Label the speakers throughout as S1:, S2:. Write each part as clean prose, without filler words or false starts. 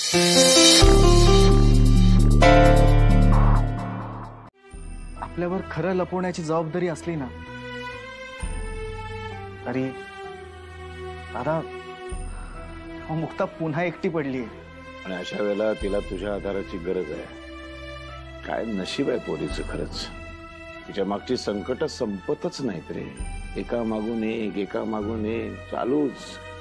S1: आपल्यावर खरं लपवण्याची जबाबदारी असली ना तरी दादा मुक्ता पुन्हा एकटी पडली आहे
S2: आणि अशा वेळेला तिला तुझ्या आधाराची गरज आहे। काय नशीब आहे पोरीचं खरंच, तिच्या मागची संकट संपतच नाहीत रे, एका मागून एक चालूच।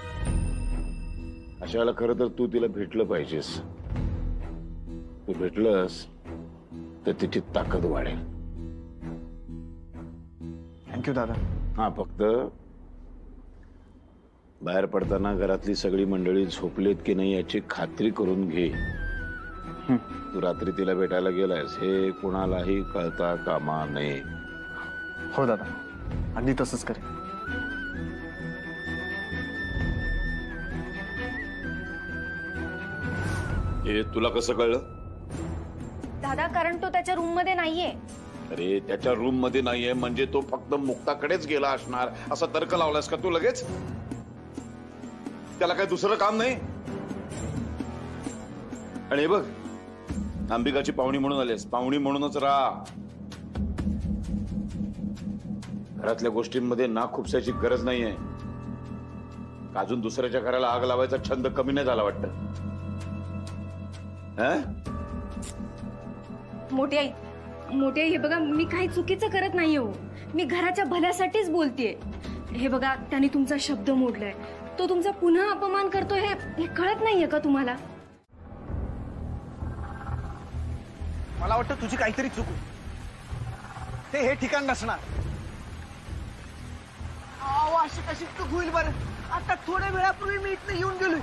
S2: अशा वेळेला खरं तर तू तिला भेटलं पाहिजेस, तू भेटलंस तर तिची ताकद वाढेल।
S1: थँक्यू दादा।
S2: हा फक्त बाहेर पडताना घरातली सगळी मंडळी झोपलेत की नाही याची खात्री करून घे। तू रात्री तिला भेटायला गेलायस हे कुणालाही कळता कामा नये।
S1: हो दादा, अगदी तसंच करेन।
S2: हे तुला कसं कळलं?
S3: दादा कारण तो त्याच्या रूम मध्ये नाहीये।
S2: अरे त्याच्या रूम मध्ये नाहीये म्हणजे तो फक्त मुक्ताकडेच गेला असणार असा तर्क लावलास का तू लगेच? त्याला काय दुसरं काम नाही? आणि हे बघ, अंबिकाची पाहुणी म्हणून आलीस, पाहुणी म्हणूनच राहा। घरातल्या गोष्टींमध्ये नाक खुपसायची गरज नाहीये। अजून दुसऱ्याच्या घराला आग लावायचा छंद कमी नाही झाला वाटतं?
S3: मोठी आई हे बघा, मी काही चुकीचं करत नाही हो, मी घराच्या भल्यासाठीच बोलतेय। हे बघा, त्याने तुमचा शब्द मोडलाय, तो तुमचा पुन्हा अपमान करतोय, हे कळत नाहीये का तुम्हाला?
S1: मला वाटतं तुझी काहीतरी चूक, ते हे ठिकाण नसणार। अशी कशी चूक होईल बरं? आता थोड्या वेळापूर्वी मी इथं येऊन गेलोय।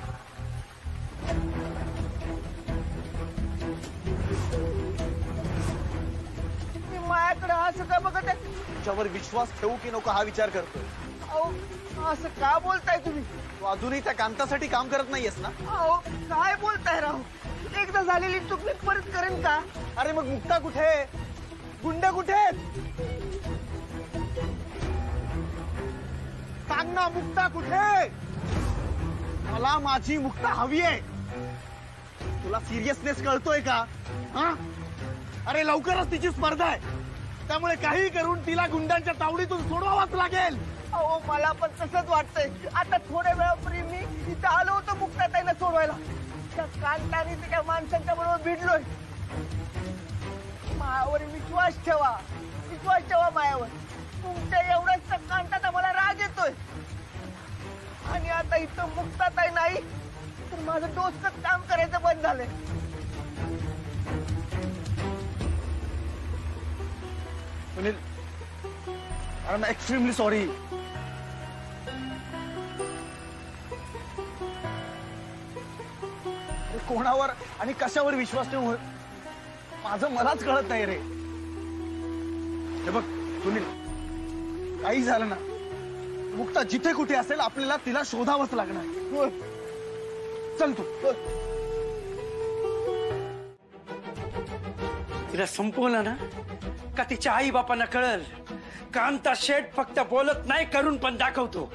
S1: माझ्याकडे असं काय बघत आहे? तुझ्यावर विश्वास ठेवू की नको हा विचार करतोय। अहो असं का बोलताय तुम्ही? तू अजूनही त्या कांतासाठी काम करत नाहीयेस ना? अहो काय बोलताय राव, एकदा झालेली चूक मी परत करेन का? अरे मग मुक्ता कुठे, गुंड कुठे? सांग ना, मुक्ता कुठे? मला माझी मुक्ता हवी आहे। तुला सिरियसनेस कळतोय का? हा? अरे लवकरच तिची स्पर्धा आहे, त्यामुळे काही करून तिला गुंडांच्या तावडीतून सोडवावाच लागेल। अहो मला पण तसंच वाटतंय। आता थोड्या वेळापूर्वी मी इथं आलो होतो मुक्ताताईला सोडवायला, त्या कांताने त्या माणसांच्या बरोबर भिडलोय। मायावर विश्वास ठेवा मायावर। तुमच्या एवढंच कांताचा मला राग येतोय, आणि आता इथं मुक्ताताई नाही तर माझं डोसकं काम करायचं बंद झालंय। Sunil, I am extremely sorry. कोणावर आणि कशावर विश्वास ठेवू माझं मलाच कळत नाही रे। हे बघ सुनील, काही झालं ना, मुक्ता जिथे कुठे असेल आपल्याला तिला शोधावंच लागणार। चल तू।
S4: तिला संपवलं ना का तिच्या आई बापांना कळल, कांता शेठ फक्त बोलत नाही करून पण दाखवतो।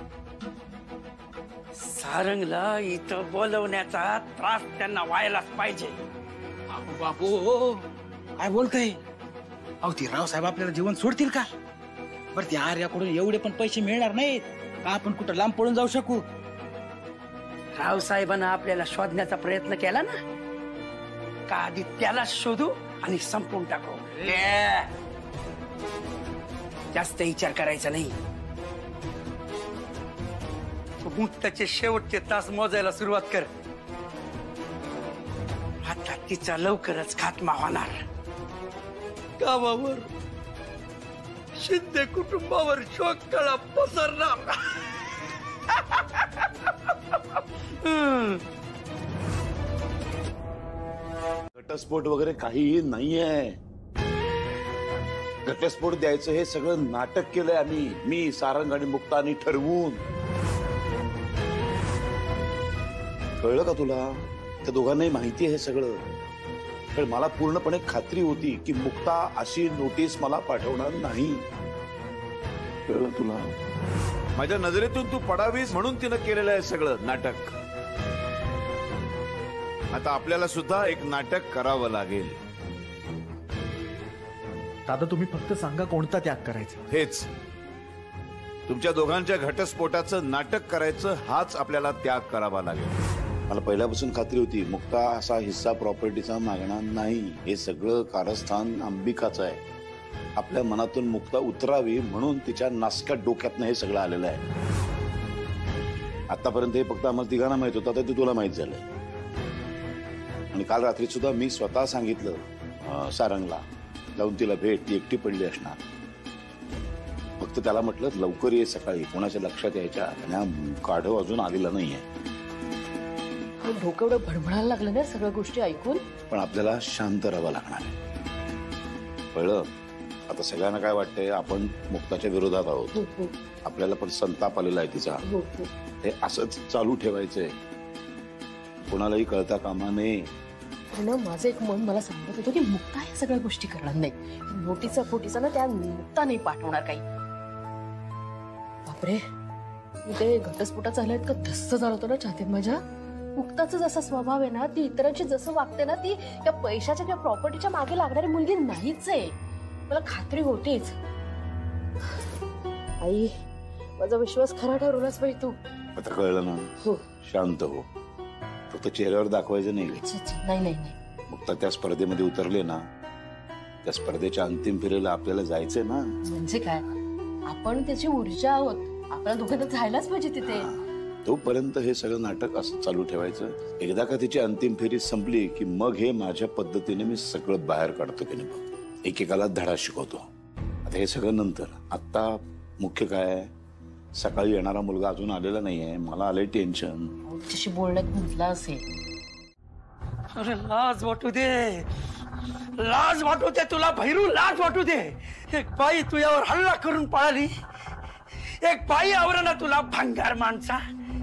S4: सारंगला इथं बोलवण्याचा त्रास त्यांना व्हायलाच पाहिजे।
S5: बापू काय बोलतय? अहो ती रावसाहेब आपल्याला जीवन सोडतील का? बरं, त्या आर्याकडून एवढे पण पैसे मिळणार नाहीत का आपण कुठं लांब पळून जाऊ शकू?
S4: रावसाहेबांना आपल्याला शोधण्याचा प्रयत्न केला ना, का आधी त्याला शोधू आणि संपवून टाकू। जास्त विचार करायचा नाही। मुक्ताचे शेवटचे तास मोजायला सुरुवात कर। आता तिचा लवकरच खात्मा होणार। गावावर, शिंदे कुटुंबावर शोक कळा पसरणार।
S2: घटस्फोट वगैरे काहीही नाहीये। घटस्फोट द्यायचं हे सगळं नाटक केलंय आम्ही, मी, सारंग आणि मुक्तानी ठरवून। कळलं का तुला? त्या दोघांनाही माहिती आहे हे सगळं, पण मला पूर्णपणे खात्री होती की मुक्ता अशी नोटीस मला पाठवणार नाही। कळलं तुला? माझ्या नजरेतून तू पडावीस म्हणून तिनं केलेलं आहे सगळं नाटक। आता आपल्याला सुद्धा एक नाटक करावं लागेल.
S6: दादा तुम्ही फक्त सांगा कोणता त्याग करायचा.
S2: हेच तुमच्या दोघांच्या घटस्फोटाचं नाटक करायचं, हाच आपल्याला त्याग करावा लागेल. मला पहिल्यापासून खात्री होती मुक्ता असा हिस्सा प्रॉपर्टीचा मागणार नाही. हे सगळं कारस्थान अंबिकाचं आहे. आपल्या मनातून मुक्ता उतरावी म्हणून तिच्या नासक्या डोक्यातनं हे सगळं आलेलं आहे. आतापर्यंत हे फक्त आम्हाला तिघांना माहित होतं, आता ते तुला माहित झालंय. आणि काल रात्री सुद्धा मी स्वतः सांगितलं सारंगला जाऊन तिला भेट, ती एकटी पडली असणार. फक्त त्याला म्हटलं लवकर ये सकाळी, कोणाच्या लक्षात यायच्या. आणि काढव अजून आलेला नाहीये.
S7: डोकं एवढं भडभडायला लागलं ना सगळ्या गोष्टी ऐकून.
S2: पण आपल्याला शांत राहावं लागणार. कळलं? आता सगळ्यांना काय वाटतंय आपण मुक्ताच्या विरोधात आहोत. आपल्याला पण संताप आलेला आहे तिचा. हे असंच चालू ठेवायचंय, कोणालाही कळता कामा नये.
S7: माझं एक मन मला सांगत होतं की मुक्ता या सगळ्या गोष्टी करणार नाही. नोटीचा फोटीचा ना त्या मुक्ता नाही पाठवणार काही. बापरे, मी ते घटस्फोटाचं झालं का धस्स झालं होतं ना छातीत माझ्या. मुक्ताचा जसा स्वभाव आहे ना, ती इतरांशी जसं वागते ना, ती त्या पैशाच्या किंवा प्रॉपर्टीच्या मागे लागणारी मुलगी नाहीच आहे. मला खात्री होतीच. आई, माझा विश्वास खरा ठरवलाच बाई तू.
S2: आता कळलं ना?
S7: हो.
S2: शांत हो. फक्त चेहऱ्यावर दाखवायचं नाही.
S7: नाही नाही नाही.
S2: मुक्ता त्या स्पर्धेमध्ये उतरले ना, त्या स्पर्धेच्या अंतिम फेरीला आपल्याला जायचंय ना.
S7: म्हणजे काय, आपण त्याची ऊर्जा आहोत. आपल्याला दोघांना जायलाच पाहिजे तिथे.
S2: तोपर्यंत हे सगळं नाटक असं चालू ठेवायचं. एकदा का तिची अंतिम फेरी संपली की मग हे माझ्या पद्धतीने मी सगळं बाहेर काढतो की नाही बघ. एकेकाला धडा शिकवतो. आता हे सगळं नंतर. आता मुख्य काय, सकाळी येणारा मुलगा अजून आलेला नाहीये. मला आलंय टेन्शन.
S7: तिच्याशी बोलण्यात म्हटलं असेल.
S4: अरे लाज वाटू दे, लाज वाटू दे तुला भैरू, लाज वाटू दे. एक बाई तुझ्यावर हल्ला करून पळाली. एक बाई आवरणा तुला भंगार माणसा.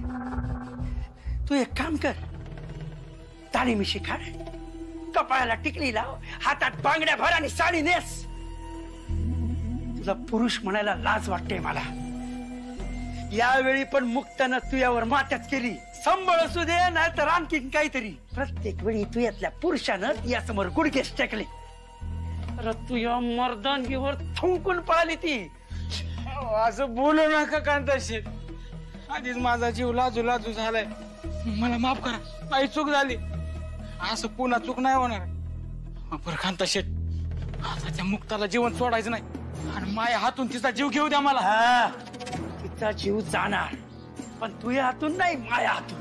S4: तू एक काम कर, दाढी मिशी काढ, कपाळाला टिकली लाव, हातात बांगड्या भर आणि साडी नेस. तुला पुरुष म्हणायला लाज वाटते मला. यावेळी पण मुक्तानं तुझ्यावर मात्याच केली. संबळ असू दे नाही तर आणखी काहीतरी. प्रत्येक वेळी तुझ्यातल्या पुरुषानं तुझ्यासमोर गुडघेच टेकले. अरे तुझ्या मर्दानगीवर थुंकून पळाली ती.
S5: असं बोलू नका कांताशेठ. आधीच माझा जीव लाजू लाजू झालाय. मला माफ करा, माझी चूक झाली. असं पुन्हा चूक नाही होणार. बरं कांताशेठ, आता त्या मुक्ताला जीवन सोडायचं नाही आणि माझ्या हातून तिचा जीव घेऊ द्या मला.
S4: हा, तिचा जीव जाणार, पण तुझ्या हातून नाही, माझ्या हातून.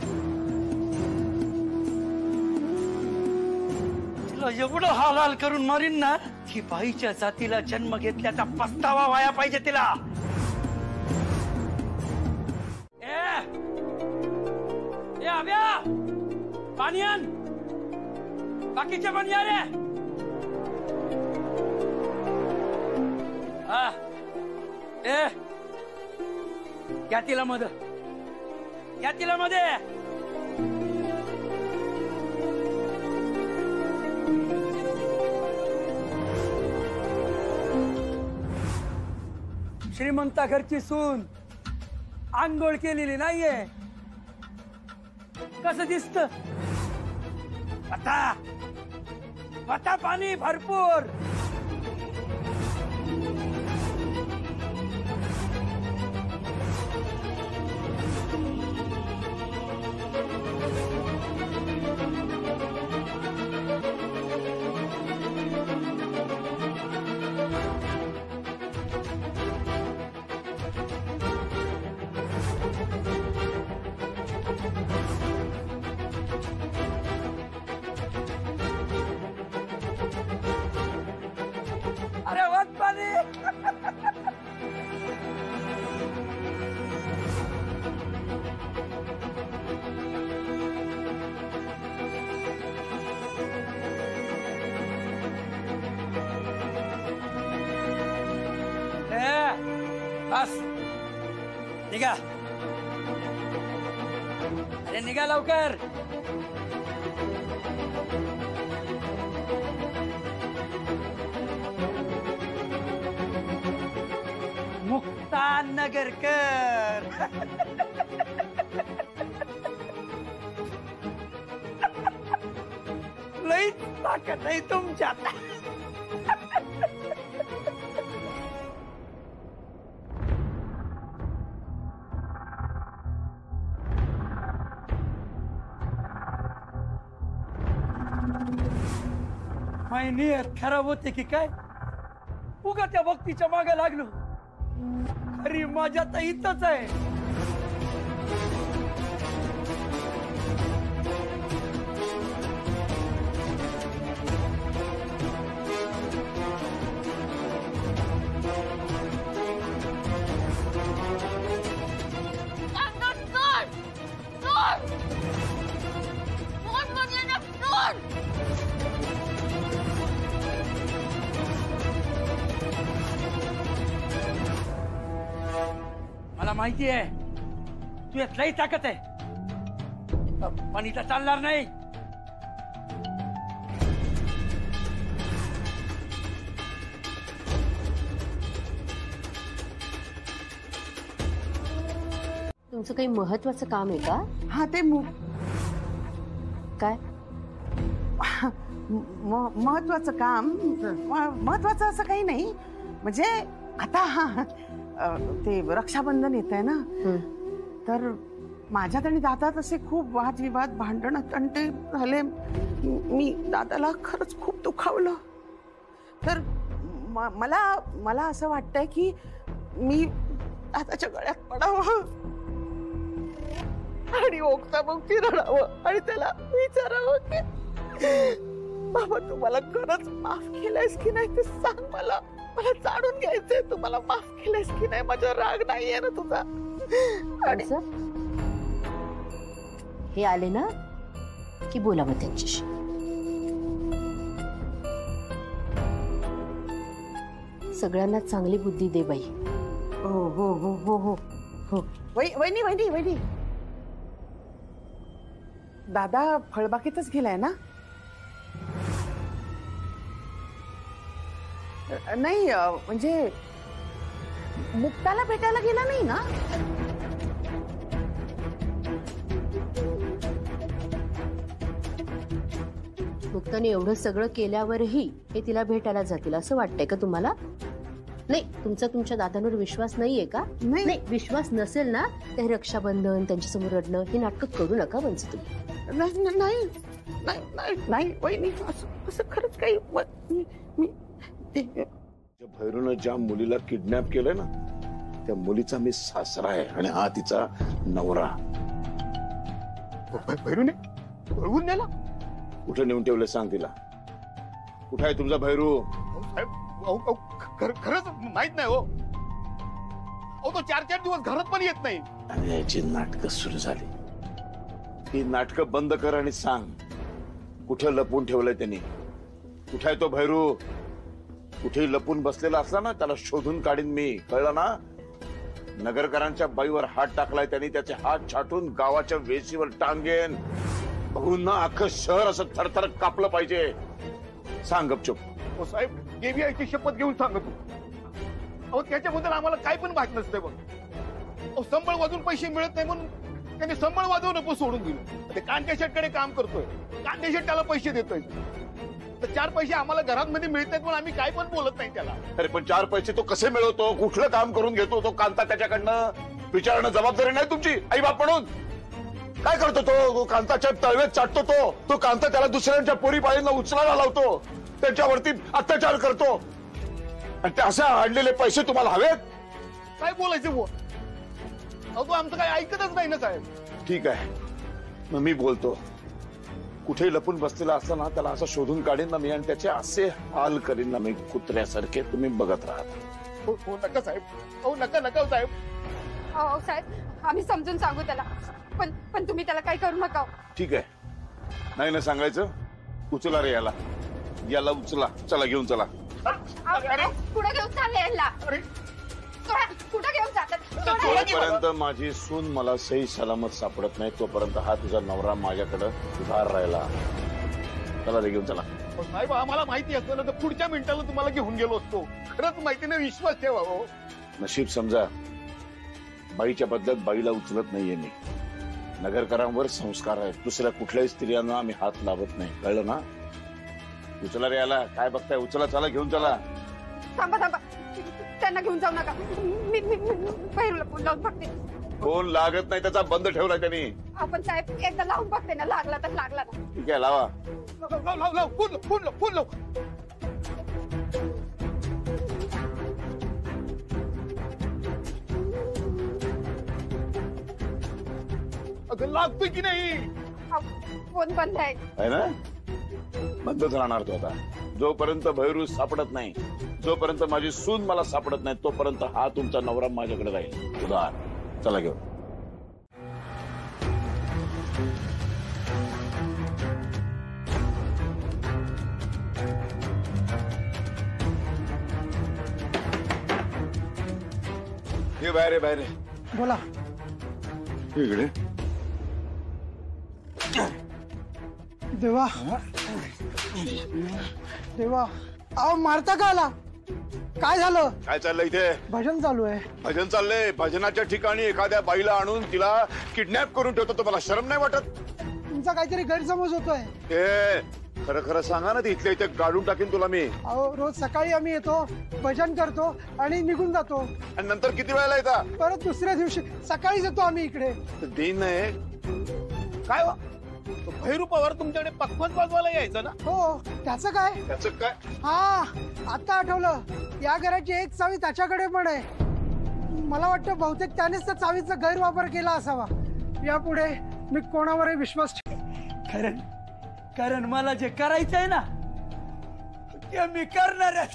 S4: तिला एवढं हाल करून मारीन ना की बाईच्या जातीला जन्म घेतल्याचा पस्तावा व्हाया पाहिजे तिला. ए अभ्या, पाणी आण, बाकीचे पाणी आ रे. हा, ए या तिला मध्ये, या तिला मध्ये. श्रीमंता घरची सून आंघोळ केलेली नाहीये. कसं दिसत? आता पाणी भरपूर. अरे वाट पाणी. बस निघा. अरे निघा लवकर. मुक्ता नगरकर. लई ताकद नाही तुमच्यात. माझी नियत खराब होते की काय? उगा त्या भक्तीच्या मागे लागलो. खरी माझ्या तर इथंच आहे. मला माहिती आहे तू यात लई ताकद आहे, पण इथं चालणार नाही.
S7: तुमचं काही महत्वाचं काम आहे का?
S8: हा ते
S7: काय
S8: महत्वाचं काम महत्वाचं असं काही नाही. म्हणजे आता ते रक्षाबंधन येत आहे ना, तर माझ्यात आणि दादात असे खूप वादविवाद भांडण तंटे झाले. मी दादाला खरंच खूप दुखावलं. तर मला असं वाटतंय की मी दादाच्या गळ्यात पडावं आणि ओक्साबोक्ती रडावं आणि त्याला विचारावं की बाबा तू मला खरंच माफ केलंयस की नाही ते सांग. मला जाणून घ्यायचंय तू मला माफ केलंयस की नाही. माझा राग नाहीये ना तुझा. आणि
S7: हे आले ना की बोला मग त्यांच्याशी. सगळ्यांना चांगली बुद्धी दे बाई.
S8: हो हो हो हो हो हो. वहिनी वहिनी वहिनी, दादा फळबागेतच गेलाय ना? नाही म्हणजे मुक्ताला भेटायला गेला नाही ना?
S7: मुक्ताने एवढं सगळं केल्यावरही हे तिला भेटायला जातील असं वाटतंय का तुम्हाला? नाही, तुमचा तुमच्या दादांवर विश्वास नाहीये का? नाही, विश्वास नसेल ना तर रक्षाबंधन त्यांच्या समोर रडणं ही नाटकं करू नका म्हणजे तुम्ही.
S8: नाही नाही नाही नाही वहिनी, असं खरंच काही
S2: भैरूनं ज्या मुलीला किडनॅप केलंय ना त्या मुलीचा मी सासरा आहे आणि हा तिचा नवरा.
S1: भैरूने पळवून नेला?
S2: कुठे नेऊन ठेवलं सांग तिला. कुठे आहे तुमचा भैरू?
S1: खरंच माहित नाही हो. तो 4-4 दिवस घरात पण येत नाही.
S2: आणि याची नाटकं सुरू झाली. ती नाटकं बंद कर आणि सांग कुठे लपून ठेवलंय त्यांनी. कुठे आहे तो भैरू? कुठेही लपून बसलेला असला ना त्याला शोधून काढीन मी, कळलं ना? नगरकरांच्या बाईवर हात टाकलाय त्यांनी, त्याचे हात छाटून गावाच्या वेशीवर टांगेन. बघून ना अख्खं शहर असं थरथर कापलं पाहिजे. सांग गपचूप.
S1: साहेब देवीची शपथ घेऊन सांगतो. अहो त्याच्याबद्दल आम्हाला काय पण माहित नसतंय बघ. संबळ वाजून पैसे मिळत नाही म्हणून त्याने संबळ वाजवून पण सोडून दिलं. ते कांद्या शेटकडे काम करतोय, कांद्या शेट त्याला पैसे देतोय. तर 4 पैसे आम्हाला घरांमध्ये मिळतात पण आम्ही काय पण बोलत नाही त्याला.
S2: अरे पण 4 पैसे तो कसे मिळवतो? कुठलं काम करून घेतो तो कांता त्याच्याकडनं? विचारणं जबाबदारी नाही तुमची आई बाप म्हणून? काय करतो तो? कांताच्या तळवेत चाटतो तो कांता त्याला दुसऱ्यांच्या पोरी पाळींना उचलायला लावतो, त्यांच्यावरती अत्याचार करतो. आणि ते असे आणलेले पैसे तुम्हाला हवेत?
S1: काय बोलायचं बुवा? अहो तो आमचं काय ऐकतच नाही ना साहेब.
S2: ठीक आहे मग मी बोलतो. कुठे लपून बसलेला असला ना त्याला असं शोधून काढीन ना मी आणि त्याचे असे हाल करीन ना मी कुत्र्यासारखे. तुम्ही बघत राहता.
S1: हो नका साहेब. अहो नका साहेब.
S3: हो साहेब आम्ही समजून सांगू त्याला, पण तुम्ही त्याला काही करू नका.
S2: ठीक आहे नाही ना सांगायचं. उचला रे याला उचला. चला घेऊन चला.
S3: कुठं घेऊन चालले? कुठं घेऊन जातात?
S2: जोपर्यंत माझी सून मला सही सलामत सापडत नाही तोपर्यंत हा तुझा नवरा माझ्याकडे उधार राहिला. चला रे घेऊन चला.
S1: साहेब आम्हाला माहिती असतं ना तर पुढच्या मिनिटाला तुम्हाला घेऊन गेलो असतो. खरंच माहिती नाही, विश्वास ठेवा हो.
S2: नशीब समजा बाईच्या बदल्यात बाईला उचलत नाहीये मी. नगरकरांवर संस्कार आहेत, दुसऱ्या कुठल्याही स्त्रियांना आम्ही हात लावत नाही, कळलं ना? उचला रे, याला काय बघताय, उचला, चला घेऊन चला.
S9: थांबा थांबा, त्यांना घेऊन जाऊ नका. मी भैरूला फोन लावून बघते.
S2: फोन लागत नाही, त्याचा बंद ठेवलाय त्यांनी.
S9: आपण साहेब एकदा लावून बघते ना, लागला तर लागला ना.
S2: ठीक आहे, लावा.
S1: फोन लाव. अगं लागतोय की नाही?
S9: फोन बंद आहे.
S2: आहे ना, बंदच राहणार तो आता. जोपर्यंत भैरू सापडत नाही, जोपर्यंत माझी सून मला सापडत नाही, तोपर्यंत हा तुमचा नवरा माझ्याकडे राहील. उदार, चला घेऊन. हे बाहेर, बाहेर
S5: बोला.
S2: इकडे.
S5: देवा देवा, अहो मारता का आला? काय झालं?
S2: काय चाललंय इथे?
S5: भजन चालू आहे.
S2: भजन चाललंय. भजनाच्या ठिकाणी एखाद्या बाईला आणून तिला किडनॅप करून ठेवतो, तुम्हाला शरम नाही वाटत?
S5: तुमचा काहीतरी गैरसमज होतोय.
S2: ए, खरं खरं सांगा ना, इथल्या इथे गाडून टाकीन तुला मी.
S5: अहो रोज सकाळी आम्ही येतो, भजन करतो आणि निघून जातो.
S2: आणि नंतर किती वेळेला येतात?
S5: परत दुसऱ्या दिवशी सकाळीच येतो आम्ही इकडे.
S2: दिन नाही
S1: काय हो? भैरू पवार तुमच्याकडे पक्वान वाजवायला यायचं ना?
S5: हो, त्याचं काय?
S2: त्याचं काय?
S5: हा, आता आठवलं. या घराची एक चावी त्याच्याकडे पण आहे. मला वाटतं बहुतेक त्यानेच त्या चावीचा गैरवापर केला असावा. यापुढे मी कोणावरही विश्वास
S4: कारण मला जे करायचंय ना ते मी करणार आहे.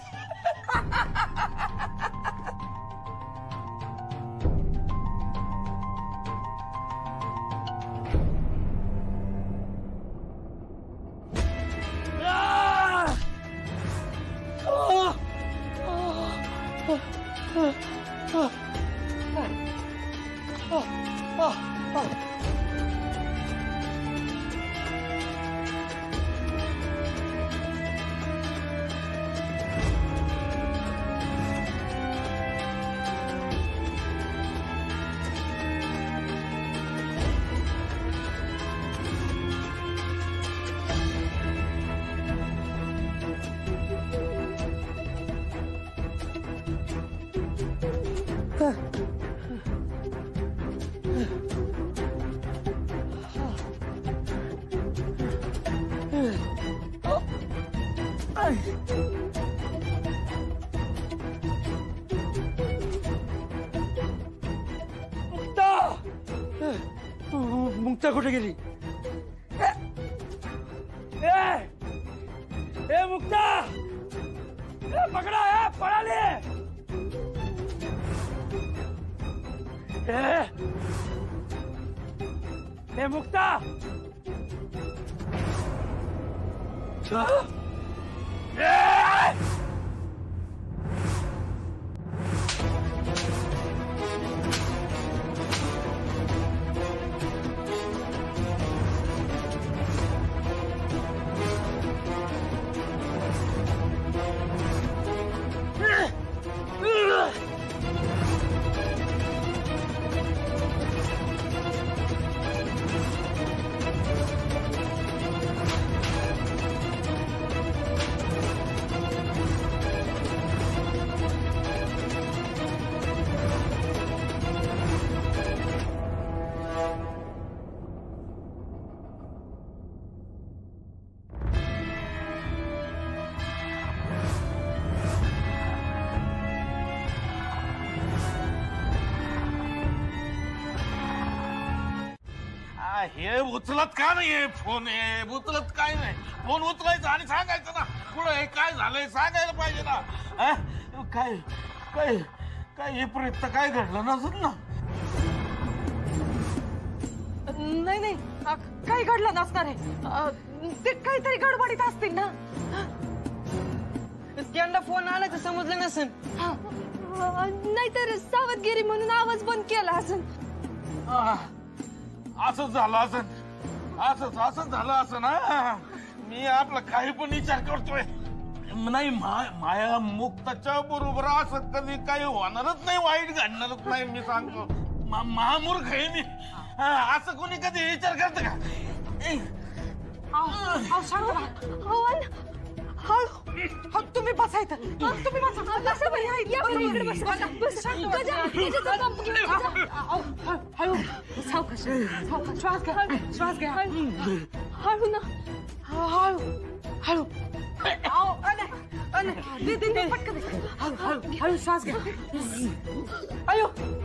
S4: मुक्ता कुठे गेली? ए मुक्ता, पकडा, पळाली. ए मुक्ता,
S1: हे उचलत का नाही फोन? उचलत काय नाही? फोन उचलायचा आणि सांगायचं ना पुढे काय झालंय, सांगायला पाहिजे ना. काय काय काय हे प्रयत्न काय घडलं नसत ना?
S7: नाही नाही, काही घडलं नसणार आहे. ते काहीतरी गडबडीत असतील ना. त्यांना फोन आला तर समजलं नसेल.
S3: नाहीतर सावधगिरी म्हणून आवाज बंद केला असेल.
S1: असंच झालं असं, असंच झालं असं ना. मी आपला काही पण विचार करतोय. नाही, माया मुक्ताच्या बरोबर असं कधी काही होणारच नाही, वाईट घडणारच नाही. मी सांगतो, महामूर्ख आहे मी.
S5: असं कोणी कधी विचार करत का?
S8: तुम्ही बसायचं तुम्ही श्वास घ्या श्वास घ्या
S3: हळू ना.
S8: हळू हळू हळू श्वास घ्या. अयो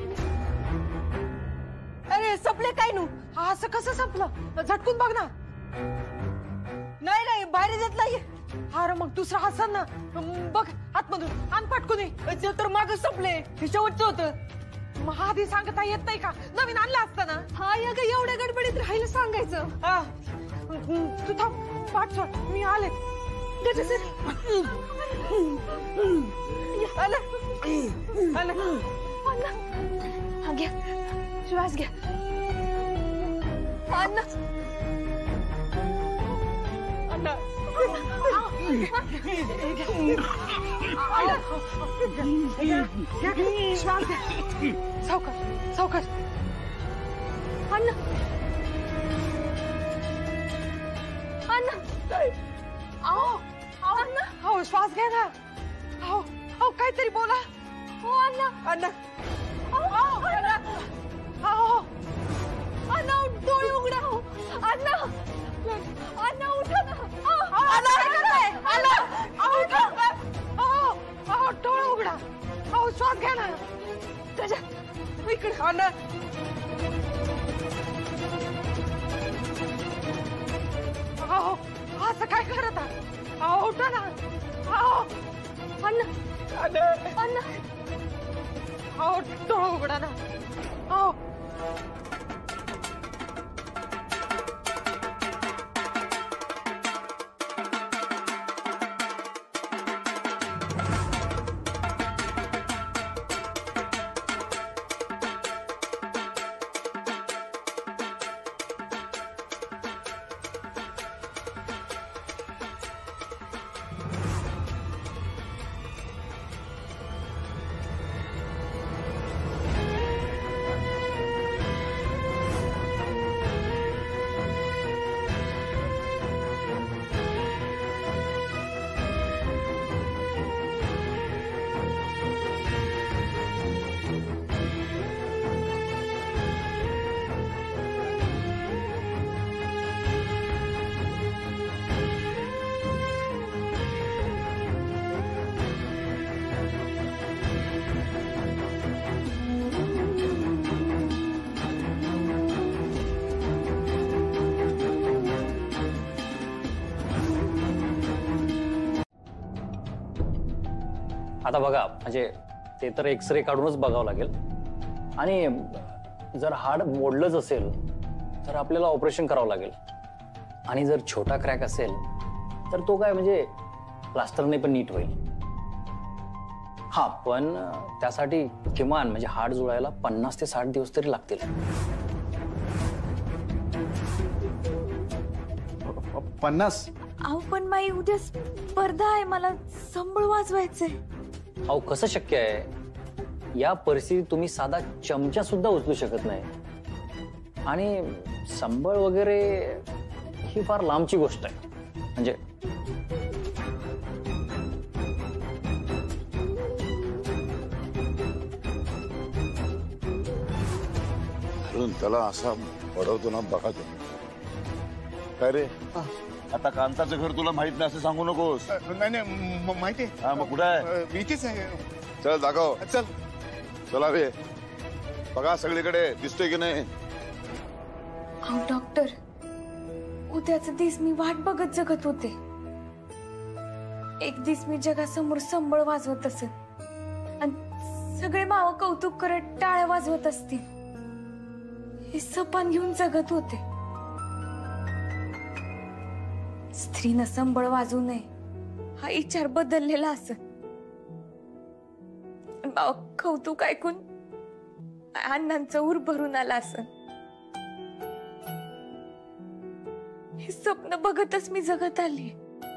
S8: अरे संपले काय नू? असं कसं संपलं? झटकून बघ ना. नाही नाही बाहेर येत नाही. अरे मग दुसरा हसन ना. बघ आतमधून आण पटकून. ते तर माग संपले. हे शेवटचं होतं. मग आधी सांगता येत नाही का? नवीन आणलं असतं ना.
S3: हा या ग एवढ्या गडबडीत राहायला सांगायचं.
S8: हा तू थांब पाठ सोड मी आले.
S3: हा घ्या श्वास घ्या. अण्णा
S8: श्वास घ्या. सावकाश सावकाश.
S3: अण्णा अण्णा
S8: हो श्वास घ्या ना. हो हो काहीतरी बोला.
S3: हो अण्णा.
S8: अण्णा
S3: अण्णा डोळे उघडा. हो अण्णा अण्णा उठा ना.
S8: डोळे उघडा. हो श्वास घ्या ना.
S3: त्याच्या
S8: इकडे अण्णा. हो असं काय करत आहात? उठा ना.
S3: अण्णा अण्णा
S8: हो डोळे उघडा ना. हो
S10: आता बघा म्हणजे ते तर एक्सरे काढूनच बघावं लागेल. आणि जर हाड मोडलंच असेल तर आपल्याला ऑपरेशन करावं लागेल. आणि जर छोटा क्रॅक असेल तर तो काय म्हणजे प्लास्टरने पण नीट होईल. हा पण त्यासाठी किमान म्हणजे हाड जुळायला 50 ते 60 दिवस तरी लागतील.
S6: 50?
S3: अहो पण माई उद्या स्पर्धा आहे. मला संबळ वाजवायचंय.
S10: अहो कसं शक्य आहे? या परिस्थितीत तुम्ही साधा चमचा सुद्धा उचलू शकत नाही. आणि संबळ वगैरे ही फार लांबची गोष्ट आहे. म्हणजे
S2: त्याला असा पडवतो ना बघा. काय रे आता कांताचं घर तुला माहित नाही असं सांगू नकोस.
S1: नाही नाही माहिती आहे.
S2: हा मग कुठं आहे?
S1: इथेच आहे.
S2: चल दाखव.
S1: चल
S2: चला रे बघा सगळीकडे दिसतोय की नाही.
S3: अहो डॉक्टर उद्याचा दिवस मी वाट बघत जगत होते. एक दिवस मी जगासमोर संबळ वाजवत असेल आणि सगळे माव कौतुक करत टाळ्या वाजवत असतील. हे सपान घेऊन जगत होते. स्त्रीनं संबळ वाजवू नये हा विचार बदललेला असत. बाबा कौतुक ऐकून अण्णांचा ऊर भरून आला असं. हे स्वप्न बघतच मी जगत आली.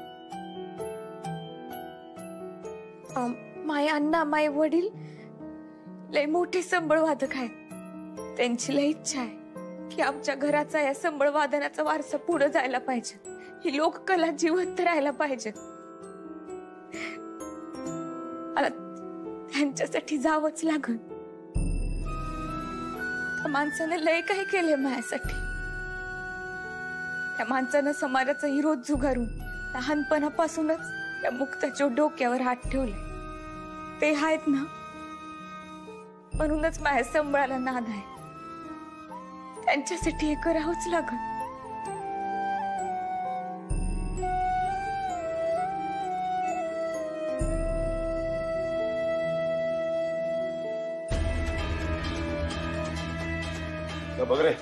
S3: माय अण्णा माय वडील लय मोठे संबळ वादक आहेत. त्यांची लय इच्छा आहे
S11: की आमच्या घराचा या संबळ वादनाचा वारसा पुढे जायला पाहिजे, ही लोककला जिवंत राहायला पाहिजे. मला त्यांच्यासाठी जावंच लागल. त्या माणसाने लय काही केले माझ्यासाठी. त्या माणसानं समाजाचा विरोध झुगारून लहानपणापासूनच त्या मुक्ताच्या डोक्यावर हात ठेवले. ते आहेत ना, म्हणूनच माझ्या संबळाला नाद आहे. त्यांच्यासाठी हे करावंच लागल.
S2: बघ रे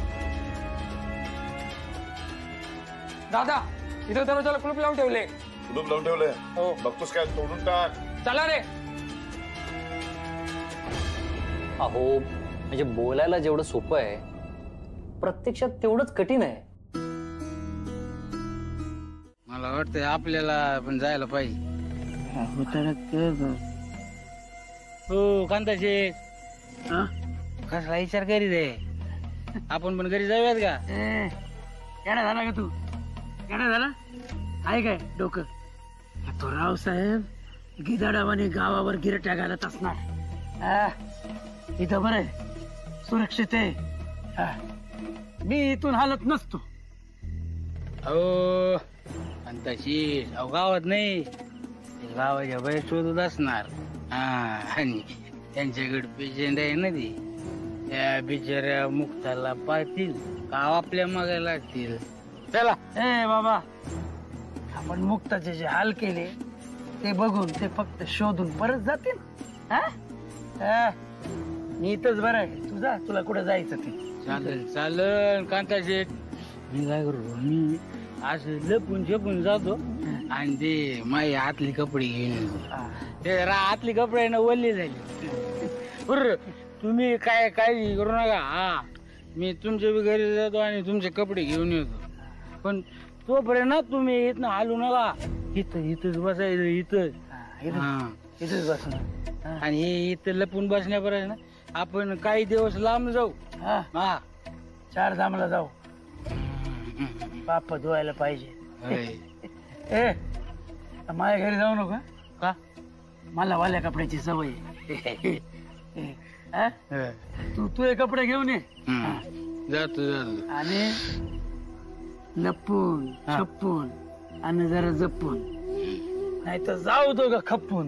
S5: दादा, इथं दरवाजाला कुलूप लावून ठेवले.
S2: कुलूप लावून ठेवलंय?
S5: हो.
S2: बघतोस काय? तोडून टाक.
S5: चला रे.
S10: अहो, म्हणजे बोलायला जेवढं सोपं आहे प्रत्यक्षात तेवढंच कठीण आहे.
S5: मला वाटतंय आपल्याला पण जायला पाहिजे. हो कांताशे, कसला विचार करीत आहे? आपण पण घरी जाऊयात का?
S4: येणा झाला का तू? येणा झाला आहे काय डोकं? तो रावसाहेब गिदाडावाने गावावर गिरट्या घालत असणार. इथं बरं आहे, सुरक्षित आहे. मी इथून हालत नसतो.
S5: अहो कांताशी, अहो गावात नाही, गावाच्या बाहेर शोधत असणार. आणि त्यांच्याकडे पेशंट आहे ना ती, त्या बिचाऱ्या मुक्ताला पाहतील का आपल्या मागे लागतील. चला.
S4: ए बाबा, आपण मुक्ताचे जे हाल केले ते बघून ते फक्त शोधून परत जातील. मी इथंच बरं आहे, तुझा तुला कुठे जायचं ते.
S5: चालेल चालेल कांताशेठ, मी काय करू, मी असं लपून छपून जातो आणि ते माझ्या हातली कपडे घेऊन येतो. ते हातली कपडे ना ओली झाली. बरं, तुम्ही काय काळजी करू नका. मी तुमच्या बी घरी जातो आणि तुमचे कपडे घेऊन येतो. पण तोपर्यंत ना तुम्ही इथनं हालू नका. इथंच बसायचं.
S4: इथंच बसणार.
S5: आणि हे इथं लपून बसण्यापर्यंत ना आपण काही दिवस लांब जाऊ.
S4: 4 धामला जाऊ. पाप धुवायला पाहिजे. ए, माझ्या घरी जाऊ नका का? मला वाल्या कपड्याची सवय आहे. तू हे कपडे घेऊन ये.
S5: जातो
S4: आणि लपून छपून आणि जरा जपून, नाही तर जाऊ दो का खपून.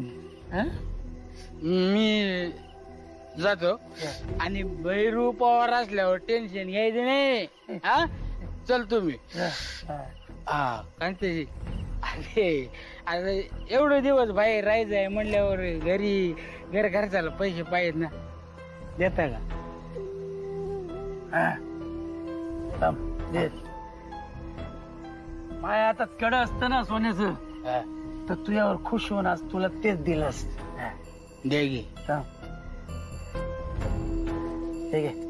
S5: मी जातो. आणि भैरू पवार असल्यावर टेन्शन घ्यायचं नाही. चल तुम्ही. कांताजी, अरे एवढे दिवस बाहेर राहायचंय म्हणल्यावर घर खर्चाला पैसे पाहिजेत ना. देता का?
S4: माझ्या हातात कड असतं ना सोन्याचं, तर तुझ्यावर खुश होऊन आज तुला तेच दिलं असत.
S5: दे गे.
S4: ठीक आहे,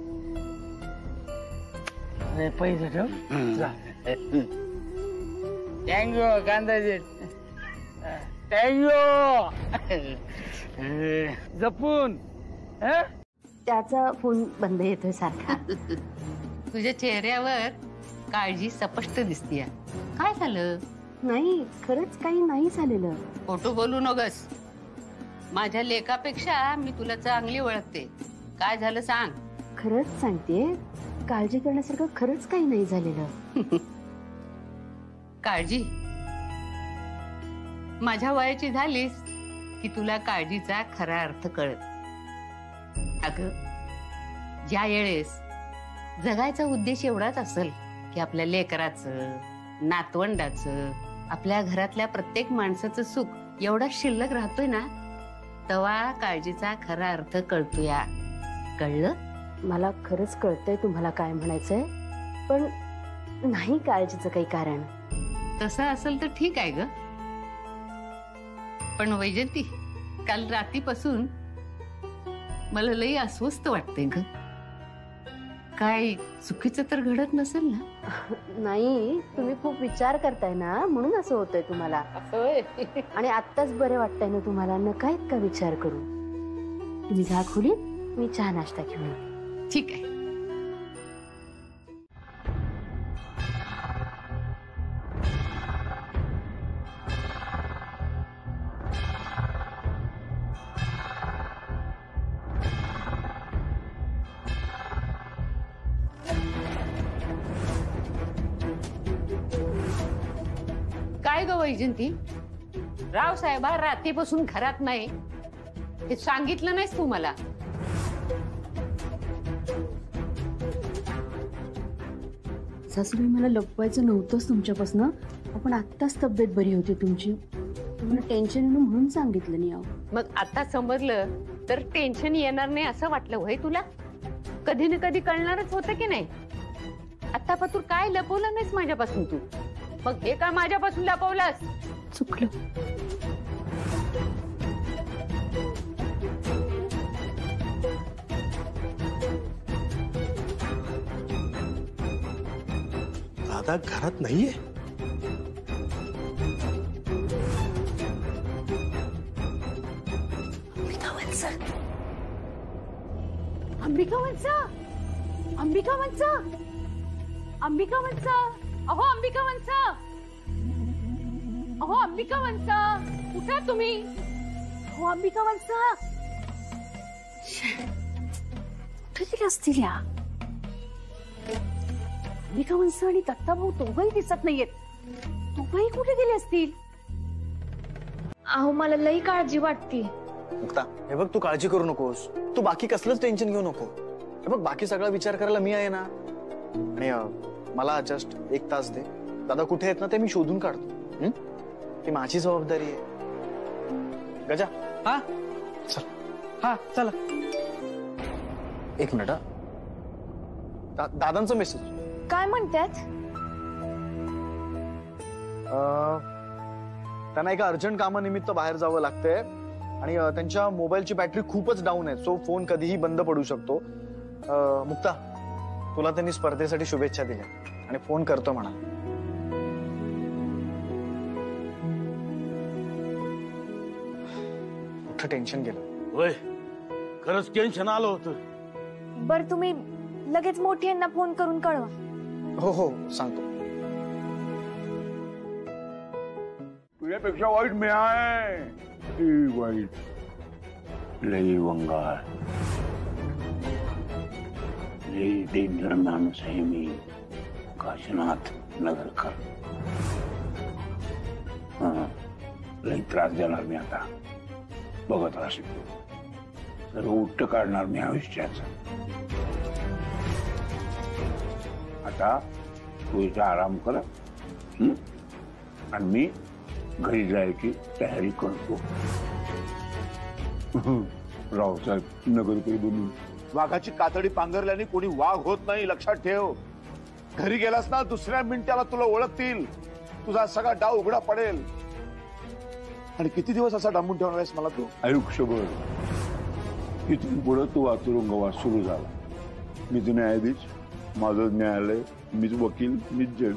S4: पैसे ठेव.
S5: थँक्यू कांदाजी, थँक्यू.
S4: जपून.
S7: त्याचा फोन बंद येतोय सारखा.
S12: तुझ्या चेहऱ्यावर काळजी स्पष्ट दिसतीये. काय झालं?
S7: नाही, खरंच काही नाही झालेलं.
S12: खोटं बोलू नकोस. माझ्या लेकापेक्षा मी तुला चांगली ओळखते. काय झालं सांग.
S7: खरंच सांगते, काळजी करण्यासारखं खरंच काही नाही झालेलं.
S12: काळजी माझ्या वयाची झालीस की तुला काळजीचा खरा अर्थ कळत. अगं, ज्या वेळेस जगायचा उद्देश एवढाच असेल की आपल्या लेकराचं, नातवंडाचं, आपल्या घरातल्या प्रत्येक माणसाचं सुख एवढा शिल्लक राहतोय ना, तेव्हा काळजीचा खरा अर्थ कळतोय. कळलं?
S7: मला खरंच कळतंय तुम्हाला काय म्हणायचंय, पण नाही काळजीचं काही कारण.
S12: तसं असेल तर ठीक आहे ग. पण वैजंती, काल रात्रीपासून मला लई अस्वस्थ वाटतंय ग. काय चुकीचं तर घडत नसेल ना?
S7: नाही, तुम्ही खूप विचार करताय ना, म्हणून असं होतंय तुम्हाला. आणि आत्ताच बरे वाटतंय ना तुम्हाला, नका इतका विचार करू. तुम्ही जा खोलीत, मी चहा नाश्ता घेऊन.
S12: ठीक आहे. काय ग वैजंती, रावसाहेबा रात्रीपासून घरात नाही हे सांगितलं नाहीस तू मला?
S7: सासूबाई, मला लपवायचं नव्हतंच तुमच्यापासून, पण आत्ताच तब्येत बरी होती तुमची, तुम्हाला टेन्शन येणं म्हणून सांगितलं नाही.
S12: मग आता समजलं तर टेन्शन येणार नाही असं वाटलं होय तुला? कधी ना कधी कळणारच होतं की नाही? आता पतूर काय लपवलं नाहीस माझ्यापासून तू, मग हे का माझ्यापासून लपवलंस?
S7: चुकलं.
S1: दादा घरात नाहीये.
S7: अंबिका वंसा, अंबिका वंसा, अंबिका वंसा, अहो अंबिका वंसा, अहो अंबिका वंसा, कुठे तुम्ही? अहो अंबिका वंसा, कुठे गेले असतील या? अंबिका वंसा आणि दत्ता भाऊ दोघंही दिसत नाहीयेत. दोघंही कुठे गेले असतील?
S11: अहो मला लई काळजी वाटते.
S6: मुक्ता, हे बघ, तू काळजी करू नकोस. तू बाकी कसलंच टेन्शन घेऊ नको. हे बघ, बाकी सगळा विचार करायला मी आहे ना. आणि मला जस्ट 1 तास दे. दादा कुठे आहेत ना ते मी शोधून काढतो. ती माझी जबाबदारी आहे. गजा,
S5: हा
S6: चल.
S5: हा चला.
S6: 1 मिनिट. दादांचा मेसेज.
S11: काय म्हणतात?
S6: त्यांना एका अर्जंट कामानिमित्त बाहेर जावं लागतंय आणि त्यांच्या मोबाईलची बॅटरी खूपच डाऊन आहे, सो फोन कधीही बंद पडू शकतो. मुक्ता, तुला त्यांनी स्पर्धेसाठी शुभेच्छा दिल्या आणि फोन करतो म्हणा. मोठं टेन्शन गेलं.
S2: होय, खरंच टेन्शन आलं होतं.
S11: बर तुम्ही लगेच मोठी यांना फोन करून कळवा.
S6: हो हो सांगतो.
S2: तुझ्यापेक्षा वाईट मी आहे. वाईट लई वंगाळ, लई डेंजर माणूस आहे मी. काशीनाथ नगरकर. लई त्रास देणार मी आता. बघत राहशील, सर्व उट्ट काढणार मी आयुष्याचं. आता तू इथे आराम कर आणि मी घरी जायची तयारी करतो. रावसाहेब नगरकर बोलून. वाघाची कातडी पांघरल्याने कोणी वाघ होत नाही, लक्षात ठेव. घरी गेलास ना, दुसऱ्या मिनिटाला तुला ओळखतील. तुझा सगळा डाव उघडा पडेल. आणि किती दिवस असा डांबून ठेवणार आहेस मला तू? आयुष्यभर. इथून पुढे तू तुरुंगवास सुरू झाला. मीच न्यायाधीश, माझं न्यायालय, मीच वकील, मीच जज.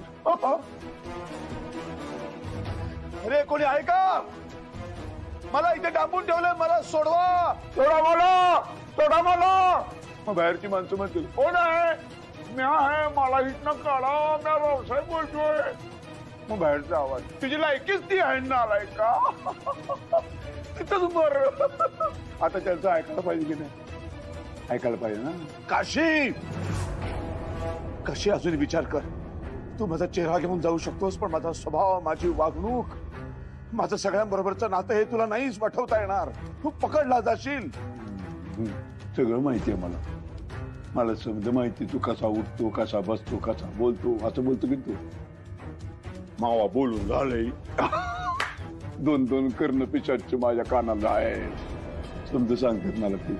S2: अरे कोणी आहे का? मला इथे डांबून ठेवलंय, मला सोडवा. सोडा मला, सोडा मला. मग बाहेरची माणसं म्हणतील कोण आहे? मी आहे, मला इथनं काढा, मी रावसाहेब बोलतोय. मग बाहेरचा आवाज, तुझी लायकीच ती आहे ना, आलाय का? तिथंच बरं. आता त्यांचं ऐकायला पाहिजे की नाही? ऐकायला पाहिजे ना. काशी, कशी अजून विचार कर. तू माझा चेहरा घेऊन जाऊ शकतोस, पण माझा स्वभाव, माझी वागणूक, माझं सगळ्यांबरोबरचं नातं हे तुला नाहीच पाठवता येणार. तू पकडला जाशील. सगळं माहितीये मला. मला समजा माहिती तू कसा उठतो, कसा बसतो, कसा बोलतो. असं बोलतो की तू मावा बोलून झालंय. 2-2 कर्ण पिशाच माझ्या कानाला आहे. समजा सांगतात मला ते.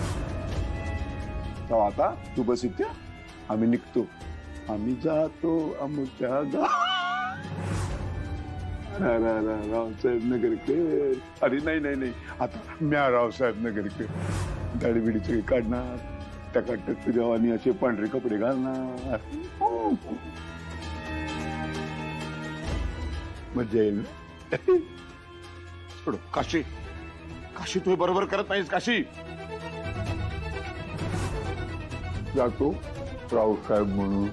S2: आता तू बस इथे, आम्ही निघतो. आम्ही जातो आमच्या रावसाहेब नगरकर. अरे नाही नाही नाही, आता म्या रावसाहेब नगरकर. दाढी बिडी सगळी काढणार, टकाटक तुझ्या आणि असे पांढरे कपडे घालणार. मजा येईल. सोडो काशी. काशी तू बरोबर करत नाहीस. काशी जातो रावसाहेब म्हणून.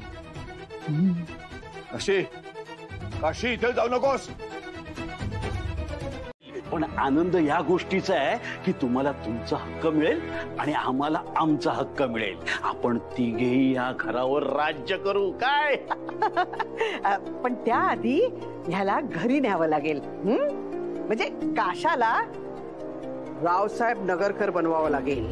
S2: काशी, काशी इथे जाऊ नकोस. पण आनंद या गोष्टीचा आहे की तुम्हाला तुमचा हक्क मिळेल आणि आम्हाला आमचा हक्क मिळेल. आपण तिघेही या घरावर राज्य करू. काय?
S8: पण त्याआधी ह्याला घरी न्यावं लागेल. म्हणजे काशाला रावसाहेब नगरकर बनवावं लागेल.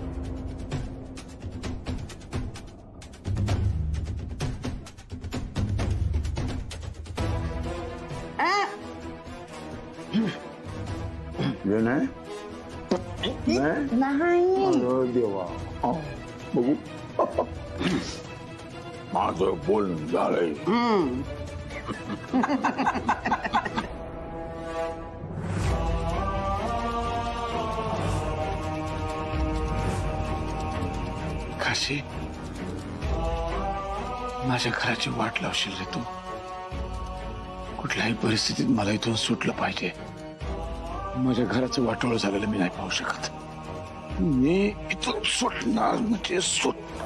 S2: नाही देवा बघू माझं बोलणं झालंय. काशी माझ्या घराची वाट लावशील रे तू. कुठल्याही परिस्थितीत मला इथून सुटलं पाहिजे. माझ्या घराचं वाटोळं झालेलं मी नाही पाहू शकत. मी इथून सुटणार म्हणजे सुटणार.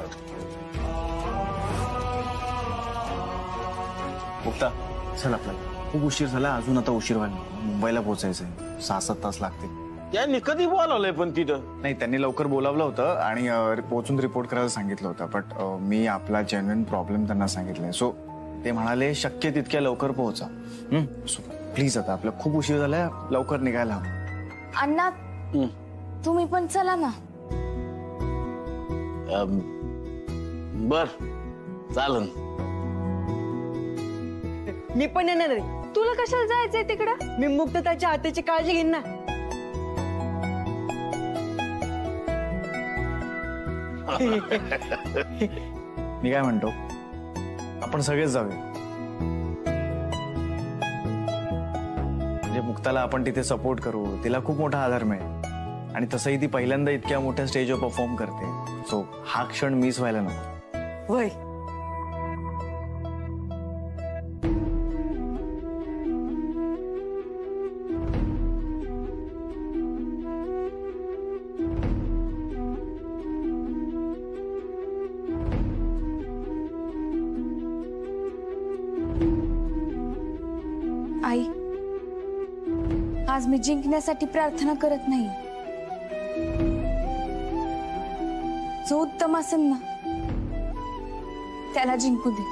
S6: मुक्ता चल आपल्याला खूप उशीर झाला. अजून आता उशीर व्हायला मुंबईला पोहोचायचंय. 6-7 तास लागतील.
S2: त्यांनी कधी बोलावलंय पण तिथं?
S6: नाही त्यांनी लवकर बोलावलं होतं आणि पोहोचून रिपोर्ट करायला सांगितलं होतं. बट मी आपला जेन्युइन प्रॉब्लेम त्यांना सांगितलाय. सो ते म्हणाले शक्य तितक्या लवकर पोहोचा. सो प्लीज आता आपला खूप उशीर झालाय. लवकर निघायला हवं.
S11: अण्णा तुम्ही पण चला ना.
S2: बर चालन.
S13: मी पण येणार आहे.
S3: तुला कशाला जायचंय तिकडं?
S13: मी मुक्तताच्या हाताची काळजी घेईन ना.
S6: मी काय म्हणतो आपण सगळेच जाऊया. म्हणजे मुक्ताला आपण तिथे सपोर्ट करू. तिला खूप मोठा आधार मिळेल आणि तसंही ती पहिल्यांदा इतक्या मोठ्या स्टेजवर परफॉर्म करते. सो हा क्षण मिस व्हायला नको.
S13: वय
S11: आई आज मी जिंकण्यासाठी प्रार्थना करत नाही. जो उत्तम असेल ना त्याला जिंकू दे.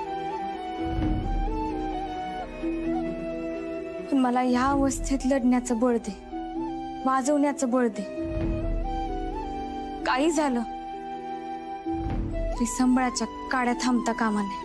S11: पण मला ह्या अवस्थेत लढण्याचं बळ दे. वाजवण्याचं बळ दे. काही झालं तरी संबळाच्या काड्या थांबता कामा नये.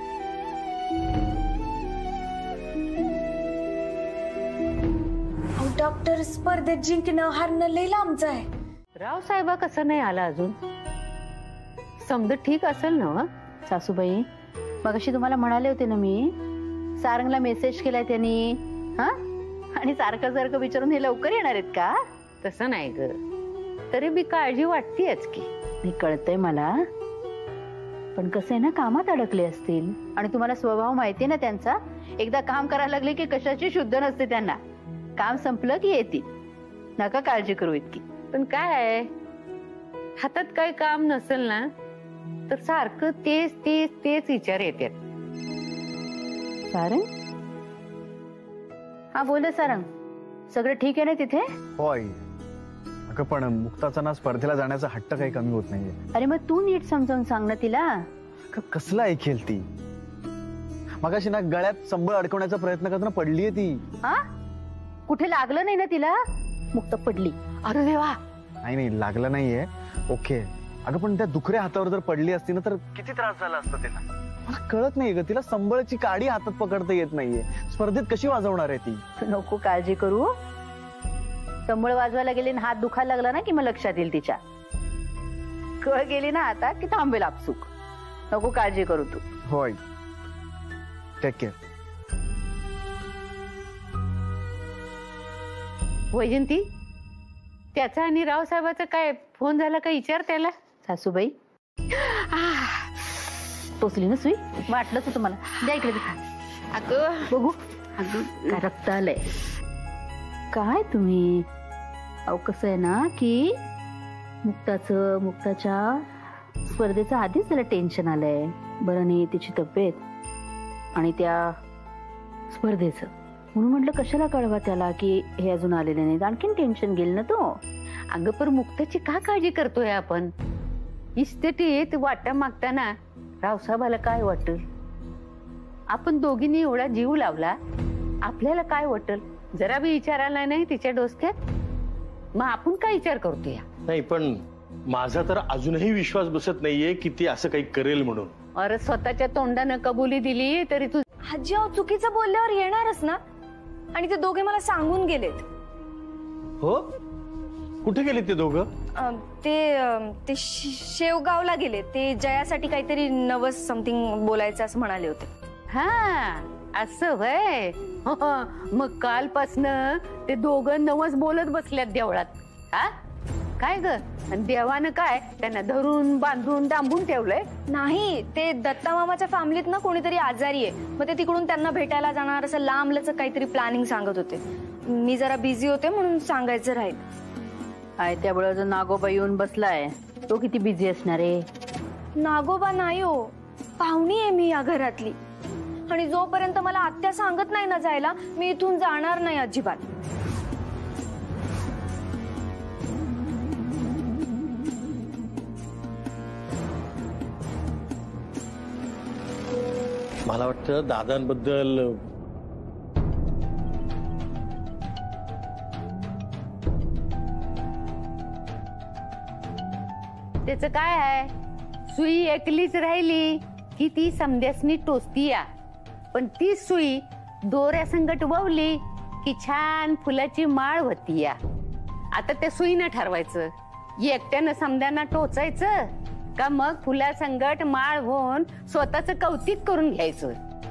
S11: डॉक्टर स्पर्धेत जिंकणं हारणं लई लांबचं आहे.
S12: रावसाहेबा कसं नाही आला अजून? समज ठीक असेल ना सासूबाई? मगाशी तुम्हाला म्हणाले होते ना मी. सारंगला मेसेज केलाय त्यांनी. हा आणि सारखं विचारून हे लवकर येणार आहेत का? तसं नाही ग. तरी बी काळजी वाटतेच की. नाही कळतंय मला. पण कसं आहे ना कामात अडकले असतील आणि तुम्हाला स्वभाव माहितीये ना त्यांचा. एकदा काम करायला लागले की कशाची शुद्ध नसते त्यांना. काम संपलं की येतील. नका काळजी करू इतकी. पण काय आहे हातात काही काम नसेल ना तर सारखं तेच तेच तेच विचार येतात. सारंग हा बोल सारंग. सगळं ठीक आहे ना तिथे?
S6: होय. अगं पण मुक्ताचा ना स्पर्धेला जाण्याचा हट्ट काही कमी होत नाहीये.
S12: अरे मग तू नीट समजावून सांग ना तिला.
S6: कसलं ऐकेल ती? मगाशी ना गळ्यात संबळ अडकवण्याचा प्रयत्न करताना पडलीये ती.
S12: हा कुठे लागलं नाही ना तिला? मुक्त पडली. अरे देवा.
S6: नाही लागलं नाहीये. ओके. अगं पण त्या दुखऱ्या हातावर जर पडली असती ना तर किती त्रास झाला असता तिला. मला कळत नाही ग. तिला संबळची काडी हातात पकडता येत नाहीये. स्पर्धेत कशी वाजवणार आहे ती?
S12: नको काळजी करू. संबळ वाजवायला गेली ना हात दुखायला लागला ना की मग लक्षात येईल तिच्या. कळ गेली ना आता की थांबेल आपसूक. नको काळजी करू तू.
S6: होय. Take care.
S12: वैजंती त्याचा आणि रावसाहेबाचा काय फोन झाला का विचार त्याला. सासूबाई टोचली ना सुई. वाटलंच होतं मला. द्या इकडे. अगं बघू. अगं काय रक्त आलंय. काय तुम्ही? अहो कसं आहे ना की मुक्ताच्या स्पर्धेचं आधीच त्याला टेन्शन आलंय. बरं नाही तिची तब्येत आणि त्या स्पर्धेचं. म्हणून म्हटलं कशाला कळवा त्याला की हे अजून आलेले नाहीत, आणखीन टेन्शन घेईल ना तो. अगं पण मुक्ताची का काळजी करतोय आपण? इस्टेटीत वाटा मागताना रावसाहेबाला काय वाटेल? आपण दोघींनी एवढा जीव लावला, आपल्याला काय वाटेल? जरा बी विचारायला नाही तिच्या डोसक्यात. मग आपण काय विचार करतोय?
S14: नाही पण माझा तर अजूनही विश्वास बसत नाहीये की ती असं काही करेल म्हणून.
S12: अरे स्वतःच्या तोंडानं कबुली दिली तरी तू
S3: आजी अहो चुकीचं बोलल्यावर येणारच ना. आणि ते दोघे मला सांगून गेलेत.
S14: हो, कुठे गेले ते दोघं?
S3: ते शेवगावला गेले. ते जयासाठी काहीतरी नवस समथिंग बोलायचं असं म्हणाले होते.
S12: हा असं व्हय. मग कालपासनं ते दोघं नवस बोलत बसल्यात देवळात. हा काय ग? आणि देवानं काय त्यांना धरून बांधून डांबून ठेवलंय?
S3: नाही, ते दत्ता मामाच्या फॅमिलीत ना कोणीतरी आजारी आहे. मग ते तिकडून त्यांना भेटायला जाणार असं लांबलच काहीतरी प्लॅनिंग सांगत होते. मी जरा बिझी होते म्हणून सांगायचं राहील.
S12: काय त्यावेळेला जो नागोबा येऊन बसलाय तो किती बिझी असणार आहे?
S3: नागोबा नाही हो, पाहुणी आहे मी या घरातली. आणि जोपर्यंत मला आत्या सांगत नाही ना जायला, मी इथून जाणार नाही अजिबात.
S14: मला वाटतं दादांबद्दल
S12: त्याच काय आहे? सुई एकलीच राहिली की ती समद्यासनी टोचतीया, पण ती सुई दोऱ्या संगट ववली की छान फुलाची माळ होतीया. आता त्या सुईनं ठरवायचं एकट्यानं समद्यांना टोचायचं का मग फुला संगट माळ होऊन स्वतःच कौतिक करून घ्यायचं.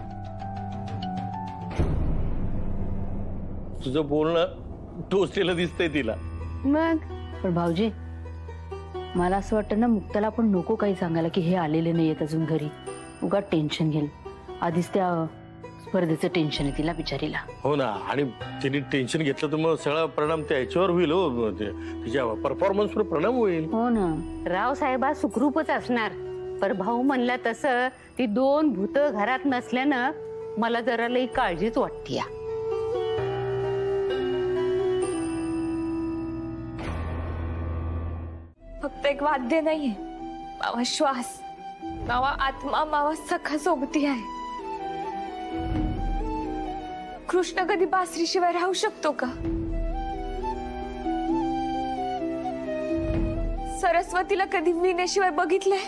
S14: तुझं बोलणं टोचलेलं दिसतंय तिला.
S12: मग पण भाऊजी, मला असं वाटतं ना मुक्ताला आपण नको काही सांगायला की हे आलेले नाहीयेत अजून घरी. उगा टेन्शन घेईल. आधीच त्या स्पर्धेचं टेन्शन आहे तिला बिचारीला.
S14: हो ना, आणि तिने टेन्शन घेतलं तर मग सगळा परिणाम त्या ह्याच्यावर होईल. हो, तिच्या परफॉर्मन्सवर परिणाम होईल.
S12: हो ना, रावसाहेबा सुखरूपच असणार. पर भाऊ म्हणला तसं ती दोन भूत घरात नसल्यानं मला जरा लई काळजीच वाटतीया.
S11: फक्त एक वाद्य नाहीये, मावा श्वास, मावा आत्मा, मावा सखा सोबती आहे. कृष्ण कधी बासरीशिवाय राहू शकतो का? सरस्वतीला कधी वीणेशिवाय बघितलंय?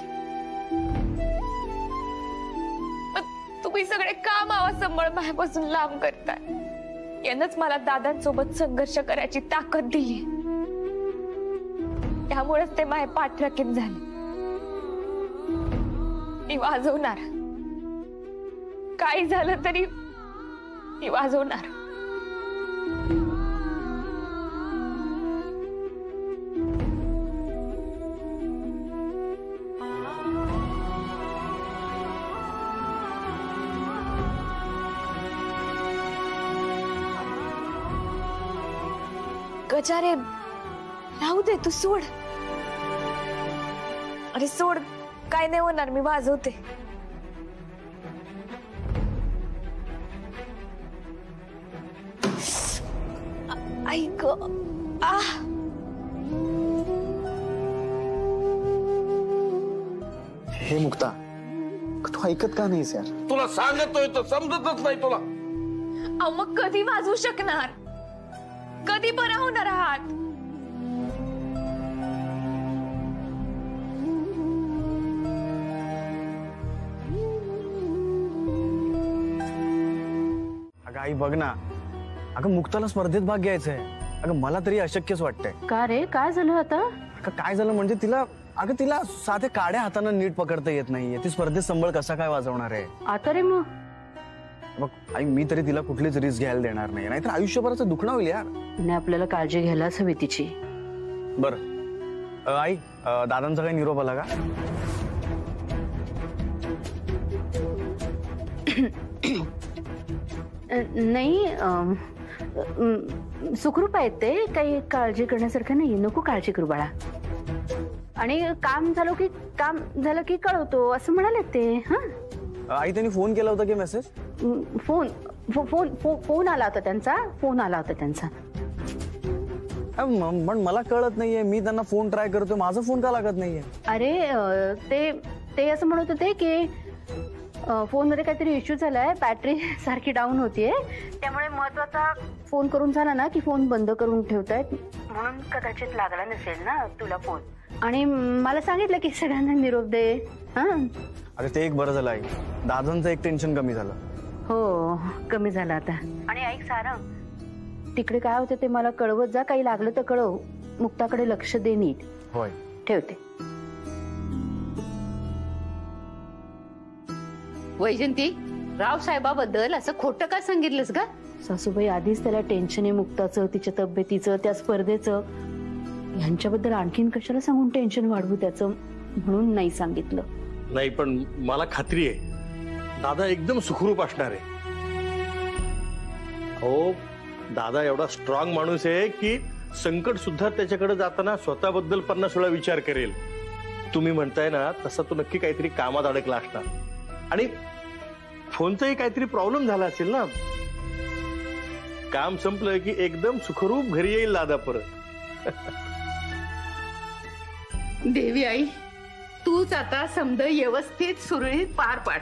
S11: तुम्ही सगळे का मावा संबळ माझ्यापासून लांब करताय? यानंच मला दादांसोबत संघर्ष करायची ताकद दिली. त्यामुळेच ते माझे पाठराखीण झाले. मी वाजवणार, काही झालं तरी मी वाजवणार. गजारे राहू दे, तू सोड. अरे सोड, काय नाही होणार, मी वाजवते. ऐक
S6: हे मुक्ता, तू ऐकत का नाहीस यार?
S2: तुला सांगतोय तर समजतच नाही तुला.
S11: अहो मग कधी वाजवू शकणार? कधी बरा होणार आहात?
S6: अगं आई बघ ना, अगं मुक्ताला स्पर्धेत भाग घ्यायचंय. अगं मला तरी अशक्यच वाटतंय.
S12: का रे, काय झालं आता?
S6: अगं काय झालं म्हणजे तिला साधे काड्या हातानं नीट पकडता येत नाहीये. ती स्पर्धेत संबळ कसा काय वाजवणार आहे
S12: आता रे? मग
S6: बघ आई, मी तरी तिला कुठलीच रिस्क घ्यायला देणार नाही, नाहीतर आयुष्यभराचं दुखणं होईल यार.
S12: आणि आपल्याला काळजी घ्यायलाच हवी तिची.
S6: बरं आई, दादांचा काही निरोप आला का?
S12: नाही, सुखरूप आहेत ते, काही काळजी करण्यासारखं नाही. नको काळजी करू बाळा. आणि काम झालं की कळवतो असं म्हणाले ते. हा
S6: आई, त्यांनी फोन केला होता की मेसेज?
S7: फोन आला होता त्यांचा.
S6: पण मला कळत नाहीये, मी त्यांना फोन ट्राय करतोय, माझा फोन का लागत नाहीये?
S7: अरे ते असं म्हणत होते की फोनमध्ये काहीतरी इश्यू झालाय, बॅटरी सारखी डाऊन होतीये, त्यामुळे महत्वाचा फोन करून झाला ना की फोन बंद करून ठेवतायत, म्हणून कदाचित लागला नसेल ना तुला फोन. आणि मला सांगितलं की सगळ्यांना निरोप दे.
S6: अरे ते एक बरं झालं आई, दादांचं एक टेन्शन कमी झालं.
S7: हो, कमी झालं आता. आणि ऐक सारंग, तिकडे काय होतं ते मला कळवत जा, काही लागलं तर कळव. मुक्ताकडे लक्ष दे नीट.
S6: होय,
S7: ठेवते.
S12: वैजंती, रावसाहेबाबद्दल असं खोटं का सांगितलंस ग?
S7: सासूबाई, आधीच त्याला टेन्शन आहे मुक्ताचं, तिच्या तब्येतीचं, त्या स्पर्धेचं. ह्यांच्याबद्दल आणखीन कशाला सांगून टेन्शन वाढवू त्याचं, म्हणून नाही सांगितलं.
S14: नाही, पण मला खात्री आहे दादा एकदम सुखरूप असणार आहे. हो, दादा एवढा स्ट्रॉंग माणूस आहे की संकट सुद्धा त्याच्याकडे जाताना स्वतःबद्दल 50 वेळा विचार करेल. तुम्ही म्हणताय ना तसं तो नक्की काहीतरी कामात अडकला असणार. आणि फोनचाही काहीतरी प्रॉब्लेम झाला असेल ना. काम संपलं की एकदम सुखरूप घरी येईल दादा परत.
S12: देवी आई, तूच आता समज व्यवस्थित सुरळीत पार पाड.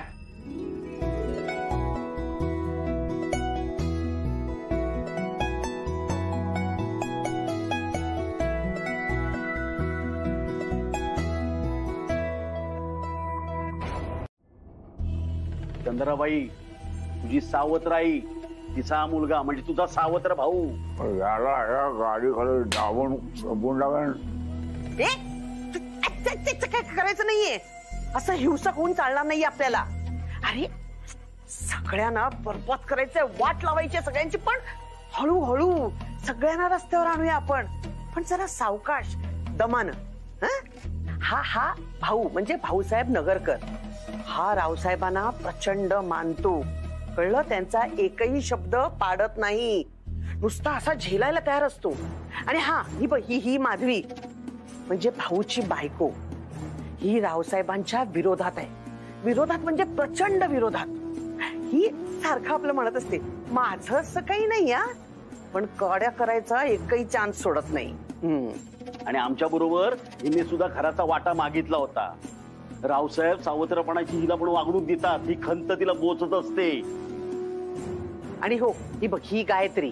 S1: चंद्राबाई, तुझी सावत्र आई, तिचा मुलगा म्हणजे तुझा सावत्र भाऊ.
S2: याला या गाडी खाली डावून
S8: काय करायचं नाहीये, असं हिंसक होऊन चालणार नाही आपल्याला. अरे सगळ्यांना बरबाद करायचंय, वाट लावायची सगळ्यांची, पण हळूहळू सगळ्यांना रस्त्यावर आणूया आपण, पण जरा सावकाश दमानं. हा भाऊ म्हणजे भाऊसाहेब नगरकर, हा रावसाहेबांना प्रचंड मानतो, कळलं? त्यांचा एकही शब्द पाडत नाही, नुसता असा झेलायला तयार असतो. आणि हा ही माधवी म्हणजे भाऊची बायको, ही रावसाहेबांच्या विरोधात आहे. विरोधात म्हणजे प्रचंड विरोधात. ही सारखं आपलं म्हणत असते, माझं असं काही नाही या, पण कड्या करायचा एकही चान्स सोडत नाही.
S1: आणि आमच्या बरोबर हिने सुद्धा घराचा वाटा मागितला होता. रावसाहेब सावत्रपणाची हिला पण वागणूक देतात, ही खंत तिला बोचत असते.
S8: आणि हो, ही बघ, ही गायत्री,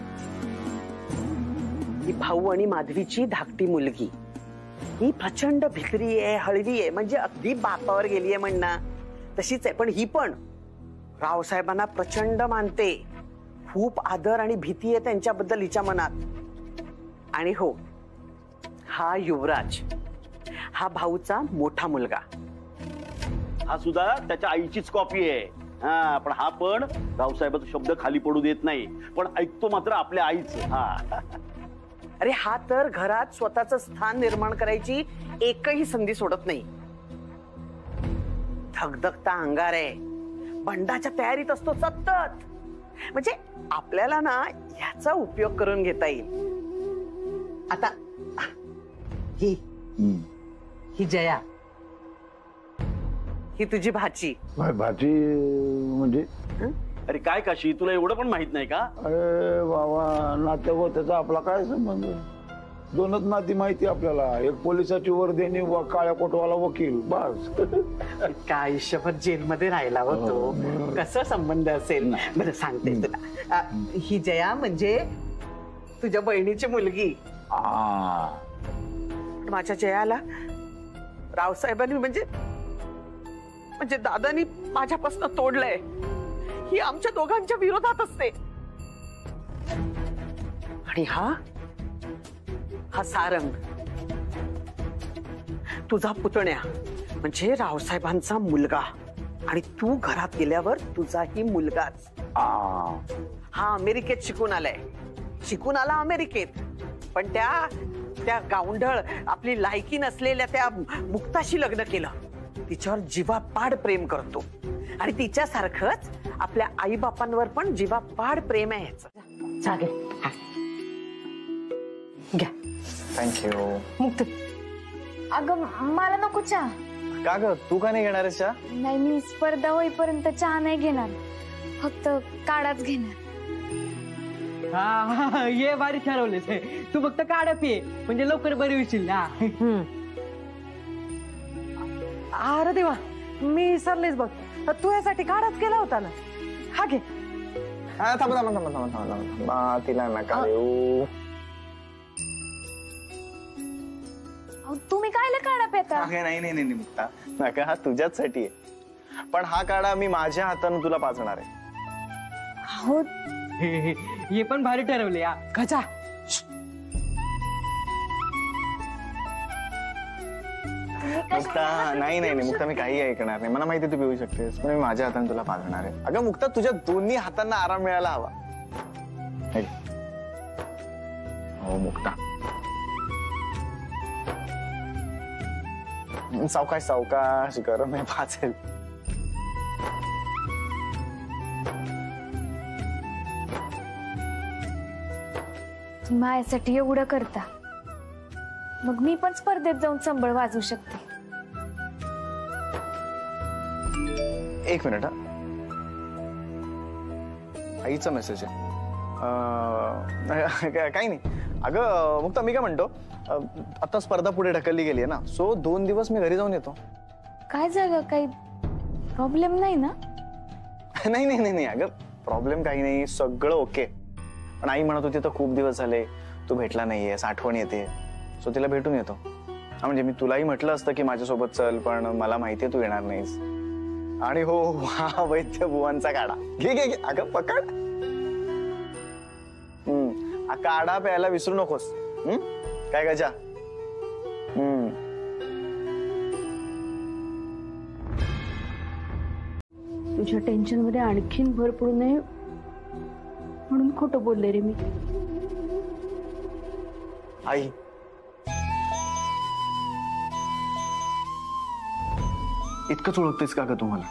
S8: ही भाऊ आणि माधवीची धाकटी मुलगी, ही प्रचंड भित्री आहे, हळवी आहे, म्हणजे अगदी बापावर गेलीये म्हणणं तशीच आहे. पण ही पण रावसाहेबांना प्रचंड मानते, खूप आदर आणि भीती आहे त्यांच्याबद्दल हिच्या मनात. आणि हो, हा युवराज, हा भाऊचा मोठा मुलगा,
S1: हा सुद्धा त्याच्या आईचीच कॉपी आहे. पण हा पण रावसाहेबाचा शब्द खाली पडू देत नाही, पण ऐकतो मात्र आपल्या आईचं.
S8: अरे हा तर घरात स्वतःचं स्थान निर्माण करायची एकही संधी सोडत नाही. धगधगता अंगार आहे, बंडाच्या तयारीत असतो सतत. म्हणजे आपल्याला ना याचा उपयोग करून घेता येईल. आता ही जया, ही तुझी भाची.
S2: भाची म्हणजे?
S1: अरे काय काशी, तुला एवढं पण माहित नाही का?
S2: अरे बाबा, नातेवाईकाचा आपला काय संबंध? दोनच नाती माहिती आपल्याला, एक पोलिसाची वर्दी आणि काळ्या कोटवाला वकील, बस.
S8: काय आयुष्यभर जेलमध्ये राहिला होतो, कसा संबंध असेल? बरं सांगते तुला, ही जया म्हणजे तुझ्या बहिणीची मुलगी. माझ्या जयाला रावसाहेबांनी म्हणजे दादानी माझ्यापासून तोडलंय. ही आमच्या दोघांच्या विरोधात असते. आणि हा सारंग, तुझा पुतण्या म्हणजे रावसाहेबांचा मुलगा, आणि तू घरात गेल्यावर तुझाही मुलगाच. हा अमेरिकेत शिकून आला अमेरिकेत, पण त्या गावंढळ आपली लायकी नसलेल्या त्या मुक्ताशी लग्न केलं. तिच्यावर जीवापाड प्रेम करतो, आणि तिच्यासारखंच आपल्या आई बापांवर पण जीवापाड प्रेम आहे ह्याचं. चालेल, घ्या.
S6: थँक्यू.
S3: मुक्त, अगं मला नको चहा.
S6: का ग, तू का नाही घेणार चहा?
S3: नाही, मी स्पर्धा होईपर्यंत चहा नाही घेणार.
S11: फक्त काढाच घेणार.
S13: हा ये भारी ठरवलेस. तू फक्त काढा पिये म्हणजे लवकर बरी होशील ना.
S8: अरे देवा, मी विसरलेच बघ. तू यासाठी काढाच केला होता ना. हा घे.
S6: तिला नका देऊ.
S11: तुम्ही कायला काढा पेता?
S6: नाही मुक्ता, नका. हा तुझ्याचसाठी आहे. पण हा काढा मी माझ्या हाताने तुला पाजणार आहे.
S11: हो,
S13: हे पण भारी ठरवले.
S8: गजा,
S6: मुक्ता नाही मुक्ता, मी काही ऐकणार नाही. मला माहिती तू पिऊ शकतेस, पण मी माझ्या हाताने तुला पाजणार आहे. अगं मुक्ता, तुझ्या दोन्ही हातांना आराम मिळायला हवा. हो मुक्ता, सावकाश सावकाश, गरम आहे, पाचेल.
S11: माझ्यासाठी एवढं करता, मग मी पण स्पर्धेत जाऊन संबळ वाजवू शकते.
S6: एक मिनिट. हा, आईचा मेसेज आहे. काही नाही. अगं मुक्ता, मी काय म्हणतो, आता स्पर्धा पुढे ढकलली गेली आहे ना, सो 2 दिवस मी घरी जाऊन येतो.
S11: काय झालं? काही प्रॉब्लेम नाही ना?
S6: नाही अगं, प्रॉब्लेम काही नाही, सगळं ओके. पण आई म्हणत होती तर खूप दिवस झाले तू भेटला नाहीयेस, आठवण येते, सो तिला भेटून येतो. हा, म्हणजे मी तुलाही म्हटलं असतं की माझ्यासोबत चल, पण मला माहितीये तू येणार नाहीस. आणि हो, हा वैद्य बुवांचा काढा घे. अगं पकड. काढा प्यायला विसरू नकोस. काय गजा?
S7: तुझ्या टेन्शन मध्ये आणखीन भर पडू नये म्हणून खोटं बोलले रे मी.
S6: आई, इतकंच ओळखतेस का ग तुम्हाला?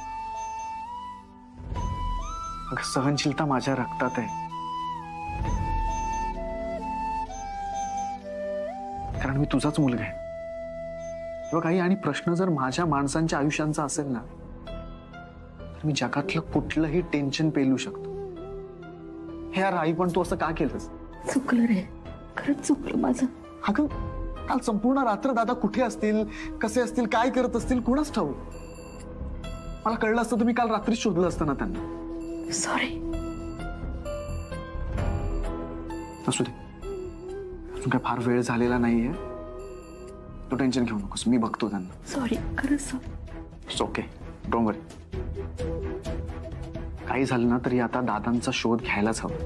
S6: अगं सहनशीलता माझ्या रक्तात आहे. कारण मी तुझाच मुलगा आहे. बघ आई, आणि प्रश्न जर माझ्या माणसांच्या आयुष्यांचा असेल ना, तर मी जगातलं कुठलंही टेन्शन पेलू शकतो. हे यार आई, पण तू असं का केलंस?
S7: चुकलं रे, खरंच चुकलं माझं.
S6: अगं काल संपूर्ण रात्र दादा कुठे असतील, कसे असतील, काय करत असतील, कुणाच ठाऊक. मला कळलं असतं तर मी काल रात्री शोधलं असतं ना त्यांना.
S7: सॉरी.
S6: असू दे, अजून काय फार वेळ झालेला नाहीये. तू टेन्शन घेऊ नकोस, मी बघतो त्यांना.
S7: सॉरी, खरंच.
S6: It's okay, don't worry. काही झालं ना तरी आता दादांचा शोध घ्यायलाच हवा.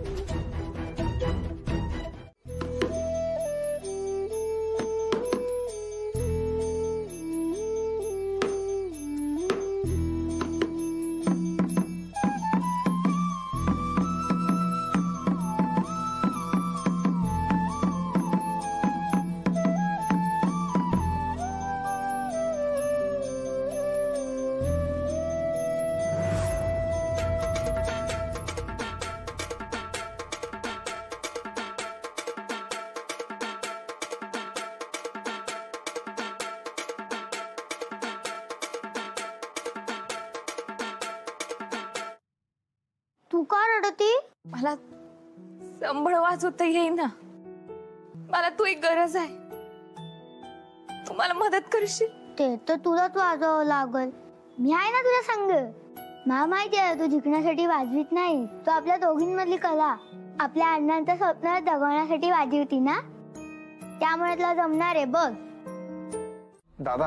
S15: तू का रडती?
S11: मला संबळ वाजवता येईना. मला तू एक गरज आहे. तू मला मदत करशील?
S15: ते तर तुलाच वाजवावं लागल. मी आहे ना तुझ्या संग. मला माहिती आहे तू जिंकण्यासाठी वाजवीत नाही, तू आपल्या दोघींमधली कला आपल्या अण्णांच्या स्वप्नाला दगवण्यासाठी वाजवती ना, त्यामुळे तुला जमणार आहे बघ.
S6: दादा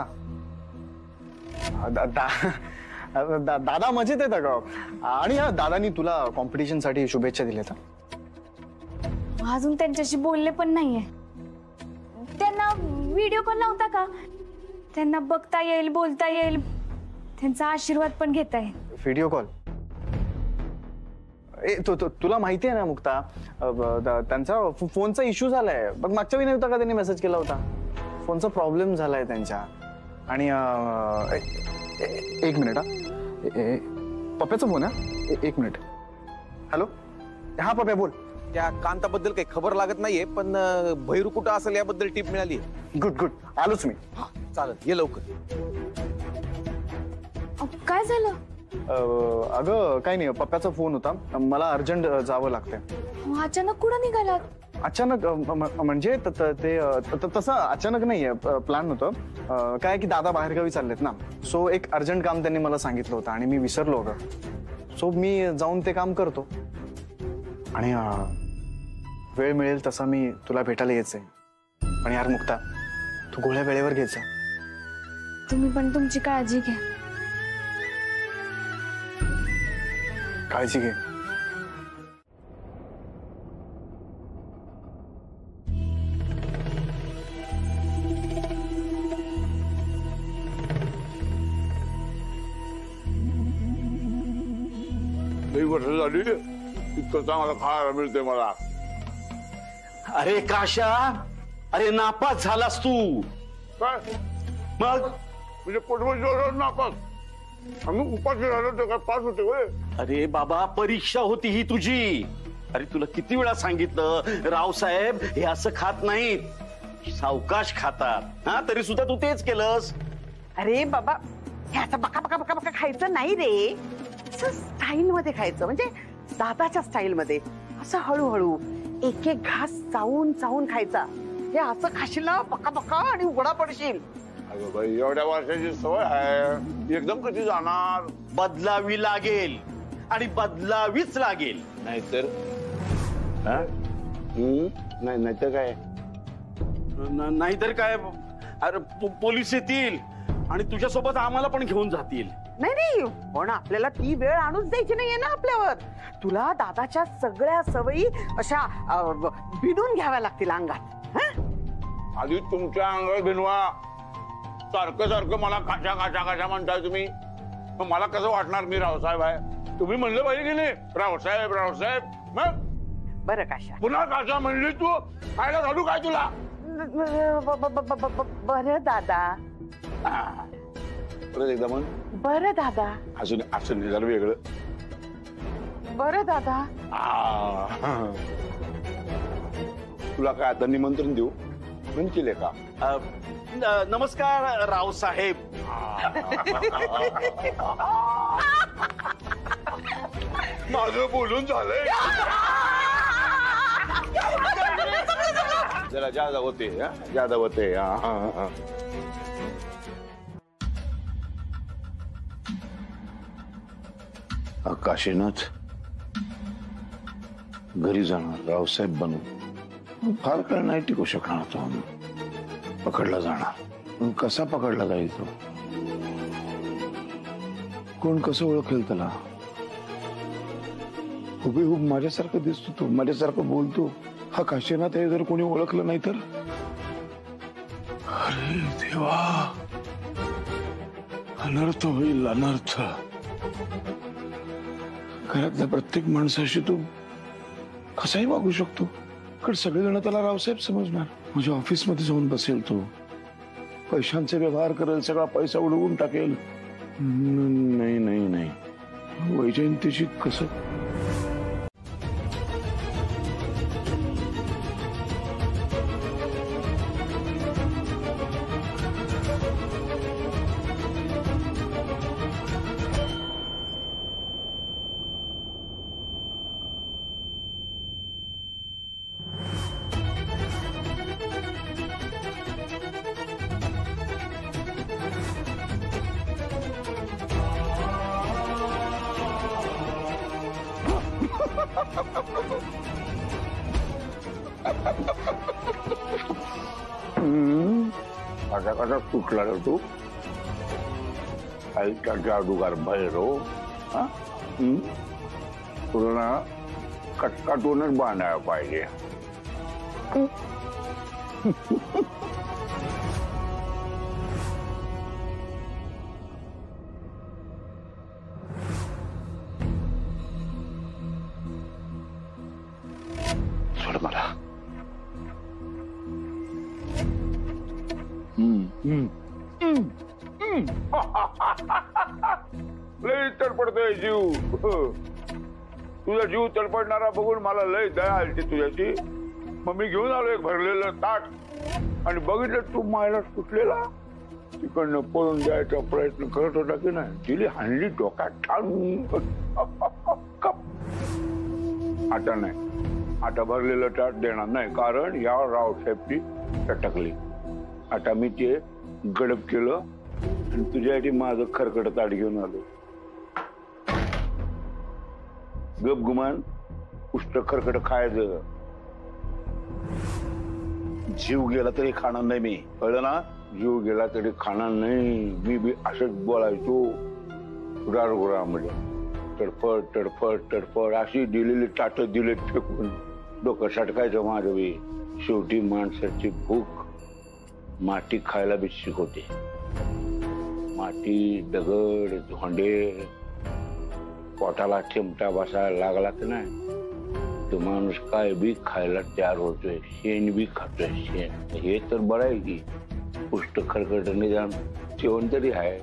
S6: दादा मजेत आहेत अगं. आणि दादानी तुला कॉम्पिटिशन साठी शुभेच्छा दिल्या.
S11: अजून त्यांच्याशी बोलले पण नाहीये. त्यांना व्हिडिओ कॉल नव्हता का? त्यांना बघता येईल, बोलता येईल, त्यांचा आशीर्वाद पण घेता येईल.
S6: Video call? तुला माहिती आहे ना मुक्ता, त्यांचा फोनचा इश्यू झालाय. बघ मागच्या वेळी नव्हता का त्यांनी मेसेज केला होता, फोनचा प्रॉब्लेम झालाय त्यांच्या. आणि एक मिनिट, पप्प्याचा फोन आहे. एक मिनिट. हॅलो, हा पप्प्या बोल.
S16: त्या कांताबद्दल काही खबर लागत नाहीये, पण भैरू कुठं असेल याबद्दल टीप मिळाली.
S6: गुड गुड, आलोच मी.
S16: चालत ये लवकर.
S11: काय झालं?
S6: अगं काही नाही, पप्पाचा फोन होता, मला अर्जंट जावं लागतंय.
S11: अचानक कुठं निघालात?
S6: अचानक म्हणजे तसं अचानक नाहीये, प्लॅन होतं. काय की दादा बाहेरगावी चाललेत ना, सो एक अर्जंट काम त्यांनी मला सांगितलं होतं आणि मी विसरलो होतं. सो मी जाऊन ते काम करतो आणि वेळ मिळेल तसा मी तुला भेटायला यायचंय. पण यार मुक्ता, तू गोळ्या वेळेवर घ्यायचा.
S11: तुम्ही पण तुमची काळजी घ्या.
S6: काळजी घे.
S2: वर्ष झाली इतकं चांगलं खायला मिळते मला.
S17: अरे काशा, अरे नापास झालास तू.
S2: काय
S17: मग
S2: म्हणजे पोटभर नापास? आम्ही उपाशी राहिलो तर काय पास होते होय?
S17: अरे बाबा, परीक्षा होती ही तुझी. अरे तुला किती वेळा सांगितलं, रावसाहेब हे असं खात नाहीत, सावकाश खातात. हा, तरी सुद्धा तू तेच केलंस.
S8: अरे बाबा, हे असं बका बका बका बका खायचं नाही रे. असं स्टाईल मध्ये खायचं, म्हणजे दादाच्या स्टाईल मध्ये, असं हळूहळू एक एक घास चावून चावून खायचा. हे असं खाशील ना बका बका आणि उघडा पडशील.
S2: अगं बाई, एवढ्या वर्षाची सवय आहे, एकदम कशी जाणार?
S17: बदलावी लागेल आणि बदलावीच लागेल.
S2: नाहीतर नाहीतर काय?
S17: नाहीतर काय? अरे पोलीस येतील आणि तुझ्यासोबत आम्हाला पण घेऊन जातील.
S8: नाही नाही, पण आपल्याला ती वेळ आणूच द्यायची नाहीये ना आपल्यावर. तुला दादाच्या सगळ्या सवयी अशा भिनून घ्याव्या लागतील अंगात.
S2: आधी तुमच्या अंगात भिनवा. सारखं सारखं मला काशा काशा काशा म्हणताय तुम्ही, मग मला कसं वाटणार? मी रावसाहेब आहे, तुम्ही म्हणलं पाहिजे की नाही रावसाहेब रावसाहेब. मग
S8: बरं काशा,
S2: पुन्हा काशा म्हणली तू, खायला घालू काय तुला?
S8: बरं दादा.
S2: परत एकदा म्हण.
S8: बरं दादा.
S2: अजून असं निघाल वेगळं.
S8: बरं दादा.
S2: तुला काय आता निमंत्रण देऊ म्हणतील का?
S17: नमस्कार रावसाहेब.
S2: माझं बोलून झालंय. जरा ज्यादा होते, ज्यादा होते. काशीनाथ घरी जाणार, रावसाहेब बनून फार काळ नाही टिकू शकणार तो. पकडला जाणार. कसा पकडला जाईल तो? कोण कसं ओळखेल त्याला? हुबेहूब माझ्यासारखं दिसतो तो, माझ्यासारखं बोलतो. हा काशीनाथ हे जर कोणी ओळखलं नाही तर? अरे देवा, अनर्थ होईल, अनर्थ. घरातल्या प्रत्येक माणसाशी तू कसाही वागू शकतो, कारण सगळेजण त्याला रावसाहेब समजणार. माझ्या ऑफिसमध्ये जाऊन बसेल तो, पैशांचे व्यवहार करेल, सगळा पैसा उडवून टाकेल. नाही नाही नाही, वैजयंतीशी कसं? कसा कसा सुटला रे तू? आईचा जादूगार भैरव. तुला ना कटकाटूनच बांधायला पाहिजे. सोड मला. लय तडपडतोय जीव. तुझा जीव तडपडणारा बघून मला लय दया आली तुझ्याची. मग मी घेऊन आलो एक भरलेलं ताट आणि बघितलं तू मायला सुटलेला.
S18: तिकडनं पळून जायचा प्रयत्न करत होता की नाही, तिला हाणली डोक्यात ठाण. आता नाही, आता भरलेलं ताट देणार नाही, कारण या रावसाहेबची टटकली. आता मी ते गडप केलं आणि तुझ्यासाठी माझं खरकट ताट घेऊन आलो. गप गुमान उष्ट खरकट खायचं.
S2: जीव गेला तरी खाणार नाही मी, कळलं ना?
S18: जीव गेला तरी खाणार नाही. मी बी असंच बोलायचो गुरामध्ये, तडफड तडफड तडफड अशी दिलेली ताट दिलेत फेकून डोकं सटकायचं माझं बी. शेवटी माणसाची भूक माती खायला बी शिकवते. माती, दगड, धोंडे पोटाला चिमटा बसायला लागला की नाही, तो माणूस काय बी खायला तयार होतोय. शेण बी खातोय, शेण. हे तर बरं आहे की पुष्ट खरकट निदान जेवण तरी आहे.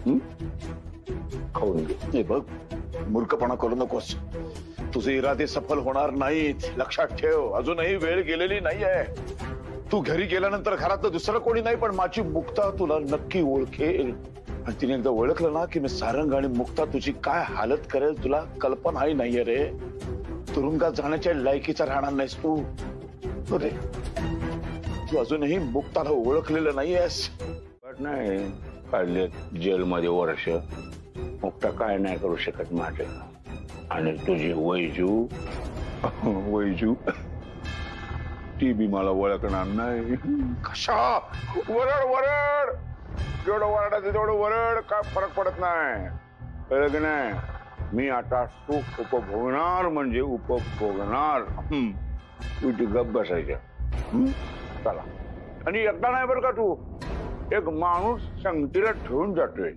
S18: खाऊन घे.
S2: बघ, मूर्खपणा करू नकोस. तुझे इरादे सफल होणार नाहीत, लक्षात ठेव. अजूनही वेळ गेलेली नाहीये. तू घरी गेल्यानंतर घरातलं दुसरं कोणी नाही, पण माझी मुक्ता तुला नक्की ओळखेल. आणि तिने एकदा ओळखलं ना की मी सारंग आणि मुक्ता तुझी काय हालत करेल तुला कल्पनाही नाहीये रे. तुरुंगात जाण्याच्या लायकीचा राहणार नाहीस तू. बरे, तू अजूनही मुक्ताला ओळखलेलं नाहीयेस.
S18: नाही काढले जेलमध्ये वर्ष, मुक्ता काय नाही करू शकत माझ्या. आणि तुझी वैजू वैजू ती बी मला ओळखणार नाही.
S2: कशा
S18: वरड वरड, जेवढं वरडायचं तेवढं वरड, काय फरक पडत नाही. कळलं की नाही? मी आता सुख उपभोगणार म्हणजे उपभोगणार. तू गप बसायच्या. चला. आणि एकदा नाही बरं का, तू एक माणूस संगतीला ठेवून जातोय.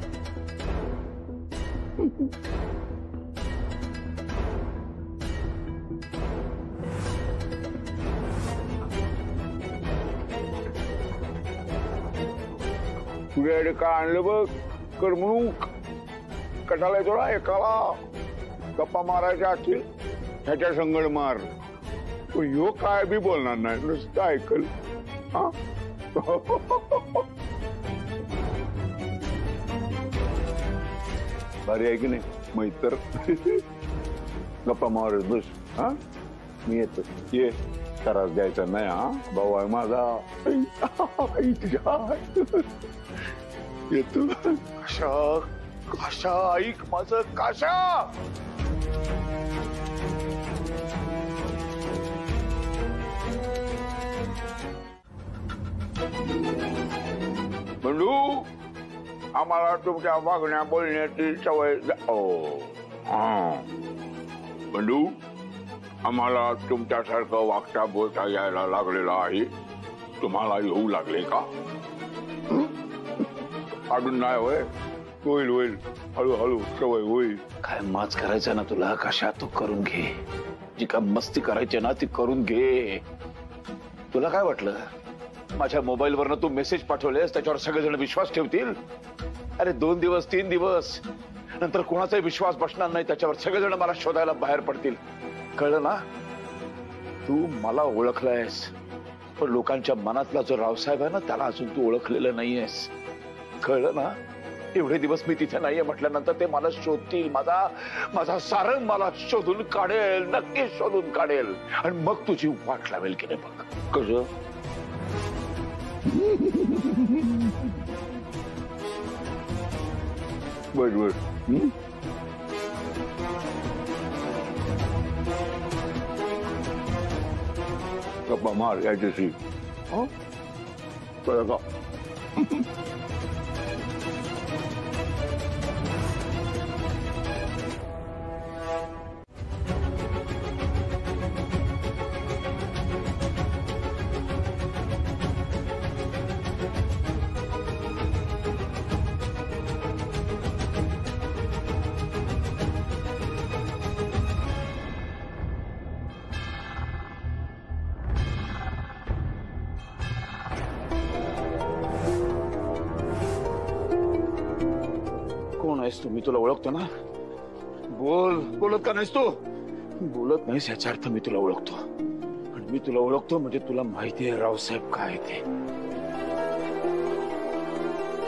S18: तुझ्याकडे काय आणलं बघ, करमणूक. कशाला थोडा एकाला गप्पा मारायच्या असतील ह्याच्या संगड मार. पण ह्यो काय बी बोलणार नाही, नुसतं ऐकल. हा भारी आहे की नाही? मैत्र गप्पा मारत बस. हा मी येतो. ये, त्रास द्यायचा नाही. हा भाऊ आहे माझा. येतो.
S2: कशा कशा ऐक माझं. कशा
S18: बंडू, आम्हाला तुमच्या वागण्या बोलण्याची सवय. बंडू, आम्हाला तुमच्यासारखं वागता बोलता यायला लागलेला आहे. तुम्हाला येऊ लागले का? अजून नाही होय? होईल होईल, हळूहळू सवय होईल.
S2: काय माच करायचं ना तुला? कशा तू करून घे. जी का मस्ती करायची ना ती करून घे. तुला काय वाटलं माझ्या मोबाईल वरनं तू मेसेज पाठवलेस त्याच्यावर सगळेजण विश्वास ठेवतील? अरे 2 दिवस 3 दिवस नंतर कोणाचाही विश्वास बसणार नाही त्याच्यावर. सगळेजण मला शोधायला बाहेर पडतील. कळलं ना? तू मला ओळखलायस, पण लोकांच्या मनातला जो रावसाहेब आहे ना त्याला अजून तू ओळखलेलं नाहीयेस. कळलं ना? एवढे दिवस मी तिथे नाहीये म्हटल्यानंतर ते मला शोधतील. माझा सारंग मला शोधून काढेल, नक्की शोधून काढेल. आणि मग तुझी वाट लावेल की नाही बघ. कसं?
S18: बर गप्पा मार याच्याशी. कळलं का?
S2: कोण आहेस तू? मी तुला ओळखतो ना. बोल. बोलत का नाहीस तू? बोलत नाहीस याचा अर्थ मी तुला ओळखतो. आणि मी तुला ओळखतो म्हणजे तुला माहिती आहे रावसाहेब काय ते.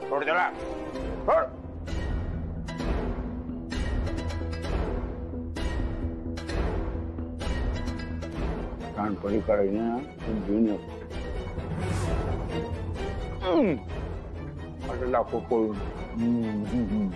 S18: सोड त्याला सोड. कानपडी काढायची ना घेऊन ये. आता लाखो पळून.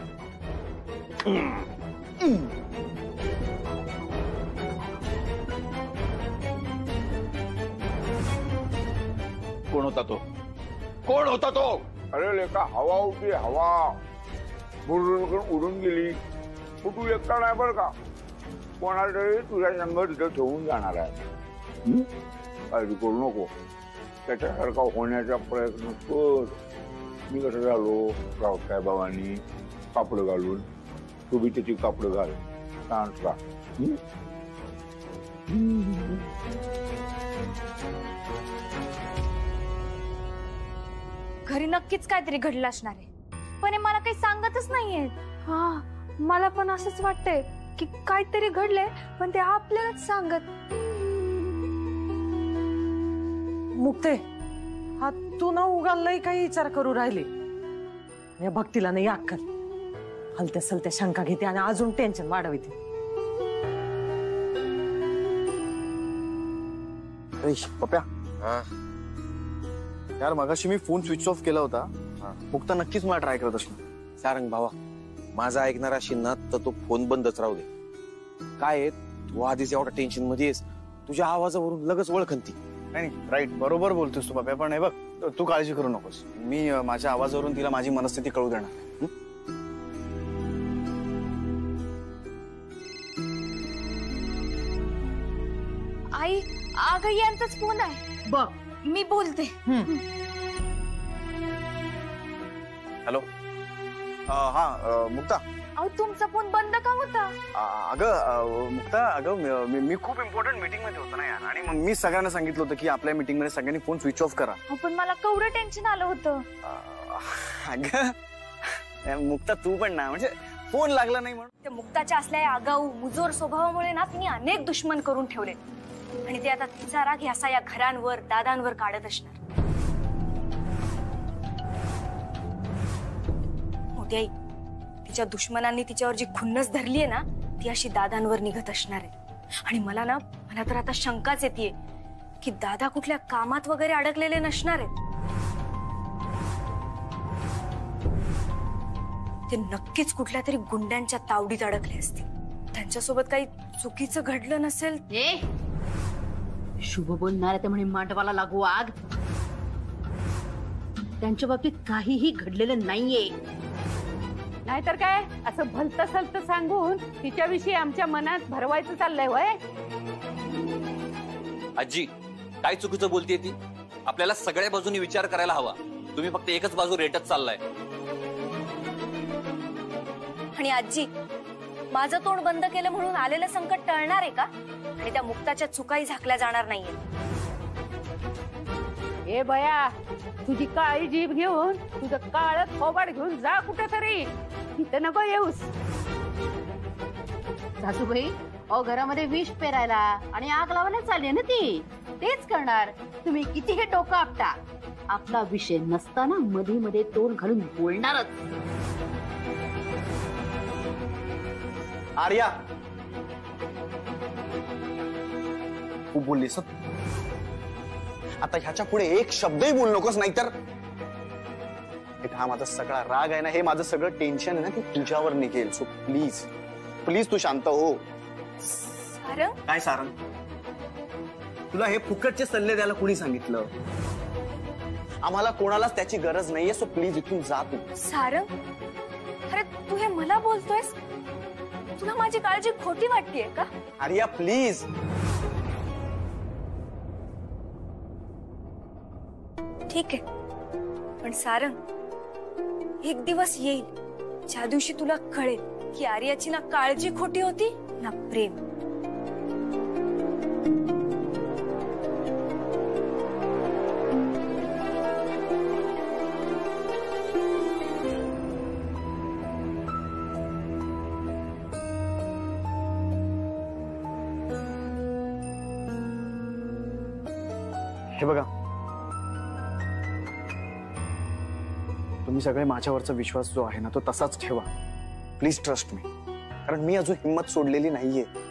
S2: कोण होता तो? कोण होता तो?
S18: अरे लेका हवा होती हवा, बुडून उडून गेली. तू एकटा नाही बरं का, कोणाला तरी तुझ्या संग तिथे ठेवून जाणार आहे. काळजी करू नको, त्याच्यासारखा होण्याचा प्रयत्न कर. मी कसं झालो रावसाहेबांनी कापड घालून, तू बी त्याची कापड घाल. शांत राहा.
S11: घरी नक्कीच काहीतरी घडलं असणार आहे, पण हे मला काही सांगतच नाहीये.
S3: हा, मला पण असंच वाटतंय की काहीतरी घडलंय, पण ते आपल्यालाच सांगत.
S19: मुक्ते, हा तू ना उगालही काही विचार करू राहिली. या भक्तीला नाही अक्कल, हलत्या सलत्या शंका घेते आणि अजून टेन्शन वाढवते.
S6: पप्या, यार मगाशी मी फोन स्विच ऑफ केला होता. मुक्ता नक्कीच मला ट्राय करत असणार.
S16: सारंग भावा, माझा ऐकणार असेल ना तर तो फोन बंदच राहू दे. काय आहे, तू आधीच एवढा टेन्शन मध्ये आहेस, तुझ्या आवाजावरून लगेच ओळखती.
S6: नाही राईट, बरोबर बोलतोस तू पप्या. पण हे बघ, तू काळजी करू नकोस. मी माझ्या आवाजावरून तिला माझी मनस्थिती कळू देणार.
S11: आई, अगं यांचाच फोन आहे बघ, मी बोलते.
S6: हॅलो. हा मुक्ता.
S11: अहो, तुमचा फोन बंद का होता?
S6: अगं मुक्ता, अगं मी खूप इम्पॉर्टंट मीटिंग मध्ये होतो ना यार, आणि मग मी सगळ्यांना सांगितलं होतं की आपल्या मीटिंग मध्ये सगळ्यांनी फोन स्विच ऑफ करा.
S11: पण मला केवढं टेन्शन आलं होतं.
S6: अगं मुक्ता, तू पण ना, म्हणजे फोन लागला नाही म्हणून.
S3: त्या मुक्ताच्या असल्या आगाऊ मुजोर स्वभावामुळे ना तिने अनेक दुश्मन करून ठेवले, आणि ते आता तिचा राग असा या घरांवर दादांवर काढत असणार. मोठी आई, तिच्या दुश्मनांनी तिच्यावर जी खुन्नस धरलीये ना, ती अशी दादांवर निघत असणार आहे. आणि मला तर आता शंकाच येते की दादा कुठल्या कामात वगैरे अडकलेले नसणार आहेत. ते नक्कीच कुठल्या तरी गुंड्यांच्या तावडीत अडकले असतील. त्यांच्यासोबत काही चुकीचं घडलं नसेल.
S12: शुभ बोलणार ते म्हणे मांडवाला लागू आग. त्यांच्या बाबतीत काहीही घडलेलं नाहीये.
S20: नाहीतर काय, असं भलत सलत सांगून तिच्याविषयी आमच्या मनात भरवायचं चाललंय वय.
S21: आजी, काय चुकीचं बोलतेय ती? आपल्याला सगळ्या बाजूनी विचार करायला हवा. तुम्ही फक्त एकच बाजू रेटच चाललाय.
S3: आणि आजी, माझं तोंड बंद केलं म्हणून आलेलं संकट टळणार आहे का? आणि त्या मुक्ताच्या चुकाही झाकल्या जाणार नाहीये.
S20: ए बया, तुझी काळी जीभ घेऊन तुझं काळ थोबाड घेऊन जा कुठेतरी, इथं नको येऊस.
S12: सासूबाई, अहो घरामध्ये विष पेरायला आणि आग लावायला चालली ना ती, तेच करणार. तुम्ही किती हे डोकं आपटा, आपला विषय नसताना मध्ये मध्ये तोंड घालून बोलणारच.
S6: आर्या, तू बोललीस आता, ह्याच्या पुढे एक शब्दही बोलू नकोस, नाहीतर हा माझा सगळा राग आहे ना, हे माझं सगळं टेन्शन आहे ना, ते तुझ्यावर निघेल. सो प्लीज प्लीज तू शांत हो.
S3: सारंग?
S6: काय सारंग? तुला हे फुकटचे सल्ले द्यायला कोणी सांगितलं? आम्हाला कोणालाच त्याची गरज नाहीये. सो प्लीज इथून जा तू.
S3: सारंग, अरे तू हे मला बोलतोयस? तुला माझी काळजी खोटी वाटतेय का?
S6: आर्या प्लीज.
S3: ठीक आहे, पण सारंग, एक दिवस येईल ज्या दिवशी तुला कळेल की आर्याची ना काळजी खोटी होती ना प्रेम.
S6: हे बघा, तुम्ही सगळे माझ्यावरचा विश्वास जो आहे ना तो तसाच ठेवा. प्लीज ट्रस्ट मी, कारण मी अजून हिंमत सोडलेली नाहीये.